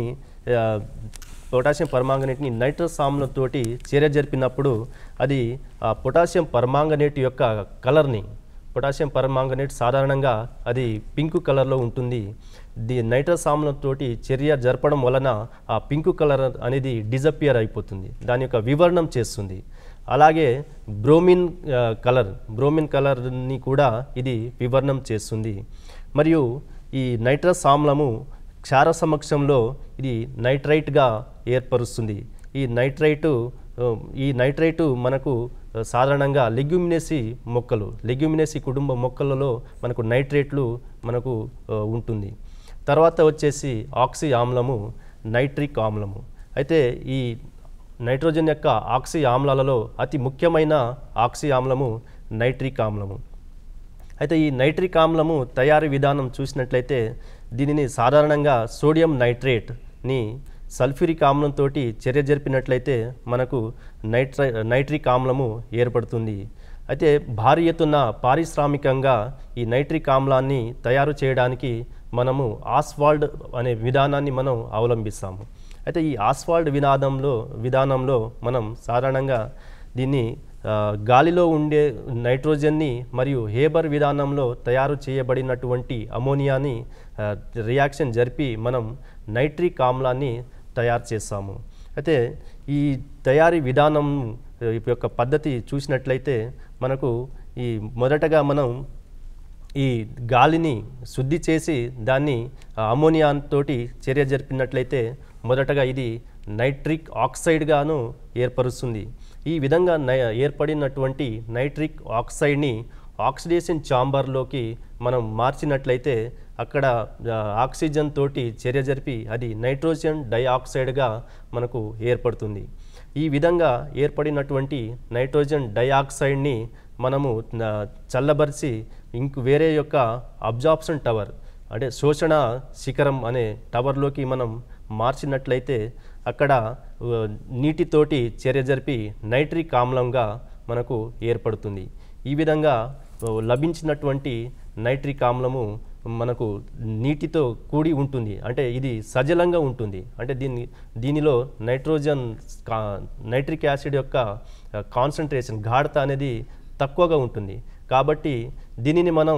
పొటాషియం పర్మాంగనేట్ని నైట్రస్ ఆమ్లంతో చర్య జరిపినప్పుడు అది ఆ పొటాషియం పర్మాంగనేట్ యొక్క కలర్ని పొటాషియం పర్మాంగనేట్ సాధారణంగా అది పింక్ కలర్లో ఉంటుంది. ది నైట్రస్ ఆమ్లంతో చర్య జరపడం వలన ఆ పింక్ కలర్ అనేది డిజపియర్ అయిపోతుంది, దాని యొక్క వివరణం చేస్తుంది. అలాగే బ్రోమిన్ కలర్ బ్రోమిన్ కలర్ని కూడా ఇది వివరణం చేస్తుంది. మరియు ఈ నైట్రస్ ఆమ్లము క్షార సమక్షంలో ఇది నైట్రైట్గా ఏర్పరుస్తుంది. ఈ నైట్రైటు ఈ నైట్రైటు మనకు సాధారణంగా లెగ్యూమినేసి మొక్కలు లెగ్యూమినేసి కుటుంబ మొక్కలలో మనకు నైట్రేట్లు మనకు ఉంటుంది. తర్వాత వచ్చేసి ఆక్సీ ఆమ్లము నైట్రిక్ ఆమ్లము. అయితే ఈ నైట్రోజన్ యొక్క ఆక్సీ ఆమ్లాలలో అతి ముఖ్యమైన ఆక్సీ ఆమ్లము నైట్రిక్ ఆమ్లము. అయితే ఈ నైట్రిక్ ఆమ్లము తయారీ విధానం చూసినట్లయితే దీనిని సాధారణంగా సోడియం నైట్రేట్ని సల్ఫ్యూరిక్ ఆమ్లంతో చర్య జరిపినట్లయితే మనకు నైట్రై నైట్రిక్ ఆమ్లము ఏర్పడుతుంది. అయితే భారీ ఎత్తున పారిశ్రామికంగా ఈ నైట్రిక్ ఆమ్లాన్ని తయారు చేయడానికి మనము ఆస్వాల్డ్ అనే విధానాన్ని మనం అవలంబిస్తాము. అయితే ఈ ఆస్వాల్డ్ విధానంలో విధానంలో మనం సాధారణంగా దీన్ని గాలిలో ఉండే నైట్రోజన్ని మరియు హేబర్ విధానంలో తయారు చేయబడినటువంటి అమోనియాని రియాక్షన్ జరిపి మనం నైట్రిక్ ఆమ్లాన్ని తయారు చేస్తాము. అయితే ఈ తయారీ విధానం యొక్క పద్ధతి చూసినట్లయితే మనకు ఈ మొదటగా మనం ఈ గాలిని శుద్ధి చేసి దాన్ని అమోనియాతోటి చర్య జరిపినట్లయితే మొదటగా ఇది నైట్రిక్ ఆక్సైడ్గాను ఏర్పరుస్తుంది. ఈ విధంగా నై ఏర్పడినటువంటి నైట్రిక్ ఆక్సైడ్ని ఆక్సిడేషన్ ఛాంబర్లోకి మనం మార్చినట్లయితే అక్కడ ఆక్సిజన్ తోటి చర్య జరిపి అది నైట్రోజన్ డైఆక్సైడ్గా మనకు ఏర్పడుతుంది. ఈ విధంగా ఏర్పడినటువంటి నైట్రోజన్ డైఆక్సైడ్ని మనము చల్లబరిచి ఇంక వేరే యొక్క అబ్జార్ప్షన్ టవర్ అంటే శోషణ శిఖరం అనే టవర్లోకి మనం మార్చినట్లయితే అక్కడ నీటితోటి చర్య జరిపి నైట్రిక్ ఆమ్లంగా మనకు ఏర్పడుతుంది. ఈ విధంగా లభించినటువంటి నైట్రిక్ ఆమ్లము మనకు నీటితో కూడి ఉంటుంది, అంటే ఇది సజలంగా ఉంటుంది. అంటే దీన్ని దీనిలో నైట్రోజన్ నైట్రిక్ యాసిడ్ యొక్క కాన్సన్ట్రేషన్ గాఢత అనేది తక్కువగా ఉంటుంది. కాబట్టి దీనిని మనం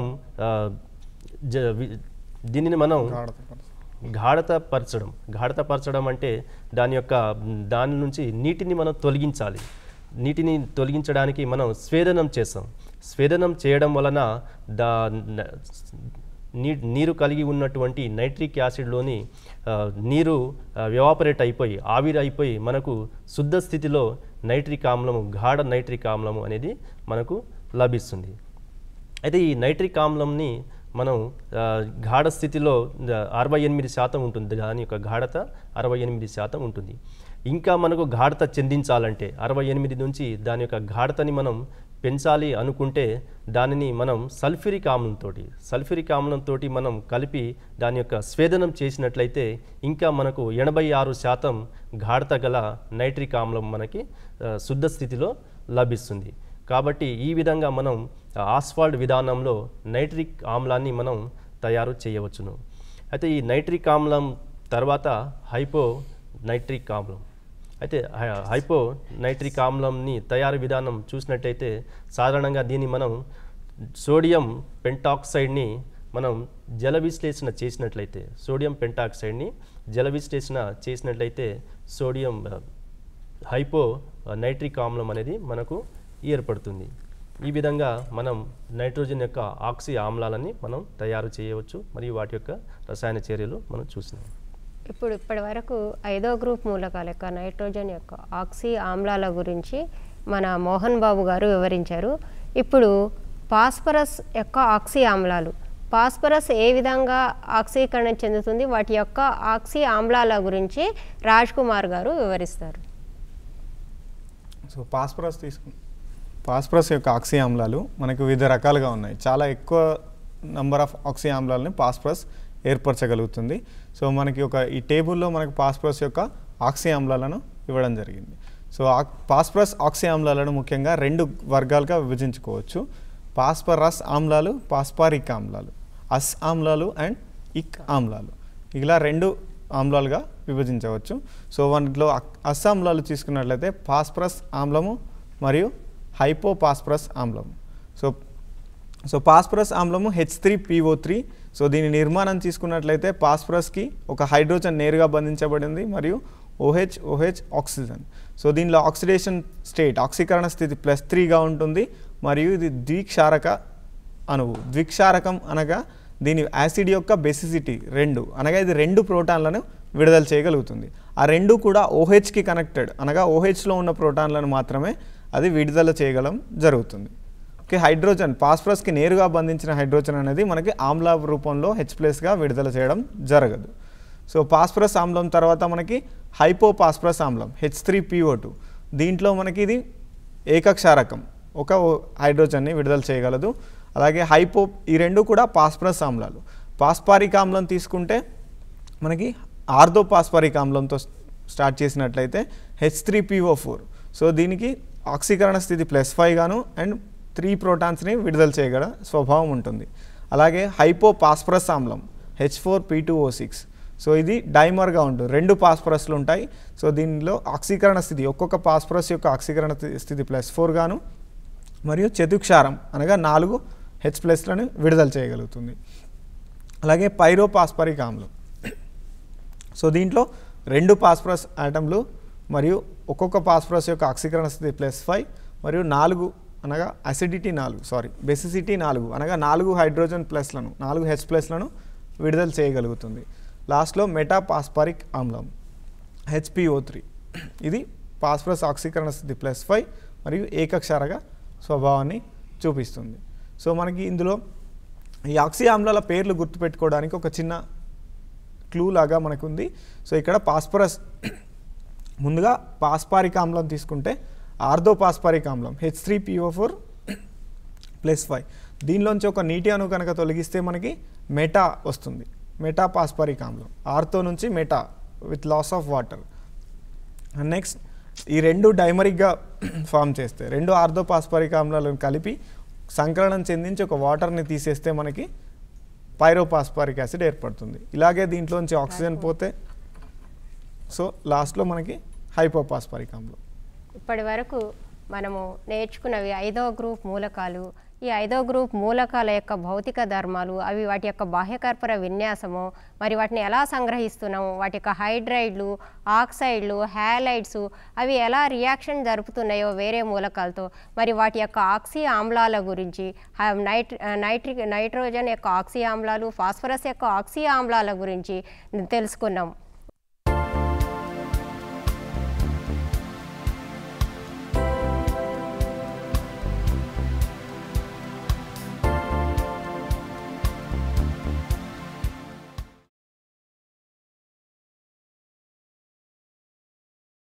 దీనిని మనం గాఢతపరచడం గాఢతపరచడం అంటే దాని యొక్క దాని నుంచి నీటిని మనం తొలగించాలి. నీటిని తొలగించడానికి మనం స్వేదనం చేస్తాం. స్వేదనం చేయడం వలన దా నీ నీరు కలిగి ఉన్నటువంటి నైట్రిక్ యాసిడ్లోని నీరు ఎవాపరేట్ అయిపోయి ఆవిరి అయిపోయి మనకు శుద్ధ స్థితిలో నైట్రిక్ ఆమ్లము గాఢ నైట్రిక్ ఆమ్లము అనేది మనకు లభిస్తుంది. అయితే ఈ నైట్రిక్ ఆమ్లంని మనం గాఢ స్థితిలో అరవై ఎనిమిది శాతం ఉంటుంది, దాని యొక్క గాఢత అరవై ఎనిమిది శాతం ఉంటుంది. ఇంకా మనకు గాఢత చెందించాలంటే అరవై ఎనిమిది నుంచి దాని యొక్క గాఢతని మనం పెంచాలి అనుకుంటే దానిని మనం సల్ఫ్యూరిక్ ఆమ్లంతో సల్ఫ్యూరిక్ ఆమ్లంతో మనం కలిపి దాని యొక్క స్వేదనం చేసినట్లయితే ఇంకా మనకు ఎనభై ఆరు శాతం గాఢత గల నైట్రిక్ ఆమ్లం మనకి శుద్ధ స్థితిలో లభిస్తుంది. కాబట్టి ఈ విధంగా మనం ఆస్వాల్డ్ విధానంలో నైట్రిక్ ఆమ్లాన్ని మనం తయారు చేయవచ్చును. అయితే ఈ నైట్రిక్ ఆమ్లం తర్వాత హైపో నైట్రిక్ ఆమ్లం. అయితే హైపో నైట్రిక్ ఆమ్లంని తయారు విధానం చూసినట్టయితే సాధారణంగా దీన్ని మనం సోడియం పెంటాక్సైడ్ని మనం జల విశ్లేషణ చేసినట్లయితే సోడియం పెంటాక్సైడ్ని జల విశ్లేషణ చేసినట్లయితే సోడియం హైపో నైట్రిక్ ఆమ్లం అనేది మనకు ఏర్పడుతుంది. ఈ విధంగా మనం నైట్రోజన్ యొక్క ఆక్సీ ఆమ్లాలని మనం తయారు చేయవచ్చు మరియు వాటి యొక్క రసాయన చర్యలు మనం చూసినాం. ఇప్పుడు ఇప్పటి వరకు ఐదో గ్రూప్ మూలకాల యొక్క నైట్రోజన్ యొక్క ఆక్సీ ఆమ్లాల గురించి మన మోహన్ బాబు గారు వివరించారు. ఇప్పుడు ఫాస్ఫరస్ యొక్క ఆక్సీ ఆమ్లాలు, ఫాస్ఫరస్ ఏ విధంగా ఆక్సీకరణ చెందుతుంది, వాటి యొక్క ఆక్సీ ఆమ్లాల గురించి రాజ్ కుమార్ గారు వివరిస్తారు. సో ఫాస్ఫరస్ తీసుకు ఫాస్ఫరస్ యొక్క ఆక్సీ ఆమ్లాలు మనకు వివిధ రకాలుగా ఉన్నాయి. చాలా ఎక్కువ నంబర్ ఆఫ్ ఆక్సీ ఆమ్లాలని ఫాస్ఫరస్ ఏర్పరచగలుగుతుంది. సో మనకి ఒక ఈ టేబుల్లో మనకు ఫాస్ఫరస్ యొక్క ఆక్సీ ఆమ్లాలను ఇవ్వడం జరిగింది. సో ఫాస్ఫరస్ ఆక్సీ ఆమ్లాలను ముఖ్యంగా రెండు వర్గాలుగా విభజించుకోవచ్చు. ఫాస్ఫరస్ ఆమ్లాలు, ఫాస్ఫారిక్ ఆమ్లాలు, అస్ ఆమ్లాలు అండ్ ఇక్ ఆమ్లాలు, ఇలా రెండు ఆమ్లాలుగా విభజించవచ్చు. సో వాటిలో అస్ ఆమ్లాలు తీసుకున్నట్లయితే ఫాస్ఫరస్ ఆమ్లము మరియు హైపో ఫాస్ఫరస్ ఆమ్లము. సో సో ఫాస్ఫరస్ ఆమ్లము H three P O three. So దీని నిర్మాణం తీసుకున్నట్లయితే ఫాస్ఫరస్కి ఒక హైడ్రోజన్ నేరుగా బంధించబడింది మరియు ఓహెచ్ ఓహెచ్ ఆక్సిజన్. సో దీనిలో ఆక్సిడేషన్ స్టేట్ ఆక్సీకరణ స్థితి ప్లస్ త్రీగా ఉంటుంది మరియు ఇది ద్విక్షారక అణువు. ద్విక్షారకం అనగా దీని యాసిడ్ యొక్క బెసిసిటీ రెండు, అనగా ఇది రెండు ప్రోటాన్లను విడుదల చేయగలుగుతుంది. ఆ రెండు కూడా ఓహెచ్కి కనెక్టెడ్, అనగా ఓహెచ్లో ఉన్న ప్రోటాన్లను మాత్రమే అది విడుదల చేయగలం జరుగుతుంది. ఓకే, హైడ్రోజన్ ఫాస్ఫరస్కి నేరుగా బంధించిన హైడ్రోజన్ అనేది మనకి ఆమ్ల రూపంలో హెచ్ ప్లస్గా విడుదల చేయడం జరగదు. సో ఫాస్ఫరస్ ఆమ్లం తర్వాత మనకి హైపో ఫాస్ఫరస్ ఆమ్లం H three P O two. దీంట్లో మనకి ఇది ఏకక్షారకం, ఒక హైడ్రోజన్ని విడుదల చేయగలదు. అలాగే హైపో, ఈ రెండు కూడా ఫాస్ఫరస్ ఆమ్లాలు. ఫాస్ఫారిక్ ఆమ్లం తీసుకుంటే మనకి ఆర్థో ఫాస్ఫారిక్ ఆమ్లంతో స్టార్ట్ చేసినట్లయితే H three P O four. So దీనికి ఆక్సీకరణ స్థితి ప్లస్ ఫైవ్ గాను అండ్ త్రీ ప్రోటాన్స్ని విడుదల చేయగల స్వభావం ఉంటుంది. అలాగే హైపో ఫాస్ఫరస్ ఆమ్లం H four P two O six. So ఇది డైమర్గా ఉంటుంది, రెండు ఫాస్ఫరస్లు ఉంటాయి. సో దీనిలో ఆక్సీకరణ స్థితి, ఒక్కొక్క ఫాస్ఫరస్ యొక్క ఆక్సీకరణ స్థితి ప్లస్ ఫోర్ గాను మరియు చతుక్షారం అనగా నాలుగు హెచ్ ప్లస్లను విడుదల చేయగలుగుతుంది. అలాగే పైరో ఫాస్ఫరిక్ ఆమ్లం. సో దీంట్లో రెండు ఫాస్ఫరస్ ఆటంలు మరియు ఒక్కొక్క ఫాస్ఫరస్ యొక్క ఆక్సీకరణ స్థితి ప్లస్ ఫైవ్ మరియు నాలుగు అనగా అసిడిటీ నాలుగు సారీ బెసిసిటీ నాలుగు అనగా నాలుగు హైడ్రోజన్ ప్లస్లను నాలుగు హెచ్ ప్లస్లను విడుదల చేయగలుగుతుంది. లాస్ట్లో మెటా ఫాస్ఫరిక్ ఆమ్లం హెచ్ పి ఓ త్రీ. ఇది ఫాస్ఫరస్ ఆక్సీకరణ స్థితి ప్లస్ ఫైవ్ మరియు ఏకక్షారక స్వభావాన్ని చూపిస్తుంది. సో మనకి ఇందులో ఈ ఆక్సీ ఆమ్లాల పేర్లు గుర్తుపెట్టుకోవడానికి ఒక చిన్న క్లూ లాగా మనకు ఉంది. సో ఇక్కడ ఫాస్ఫరస్ ముందుగా ఫాస్ఫారిక్ ఆమ్లం తీసుకుంటే ఆర్థో ఫాస్ఫారిక్ ఆమ్లం H three P O four plus five. దీనిలోంచి ఒక నీటి అణువు కనుక తొలగిస్తే మనకి మెటా వస్తుంది, మెటా ఫాస్ఫారిక్ ఆమ్లం. ఆర్థో నుంచి meta with loss of water. And next ఈ రెండు డైమరిక్గా ఫామ్ చేస్తే రెండు ఆర్థో ఫాస్ఫారిక్ ఆమ్లాలను కలిపి సంకలనం చెందించి ఒక వాటర్ని తీసేస్తే మనకి పైరోఫాస్ఫారిక్ యాసిడ్ ఏర్పడుతుంది. ఇలాగే దీంట్లోంచి ఆక్సిజన్ పోతే సో లాస్ట్లో మనకి హైపోఫాస్ఫారిక్ ఆమ్లం. ఇప్పటి వరకు మనము నేర్చుకున్నవి ఐదో గ్రూప్ మూలకాలు. ఈ ఐదో గ్రూప్ మూలకాల యొక్క భౌతిక ధర్మాలు, అవి వాటి యొక్క బాహ్యకర్పర విన్యాసము, మరి వాటిని ఎలా సంగ్రహిస్తున్నాము, వాటి యొక్క హైడ్రైడ్లు, ఆక్సైడ్లు, హ్యాలైడ్స్ అవి ఎలా రియాక్షన్ జరుపుతున్నాయో వేరే మూలకాలతో, మరి వాటి యొక్క ఆక్సీ ఆమ్లాల గురించి, నైట్ నైట్రిక్ నైట్రోజన్ యొక్క ఆక్సీ ఆమ్లాలు, ఫాస్ఫరస్ యొక్క ఆక్సీ ఆమ్లాల గురించి తెలుసుకున్నాం.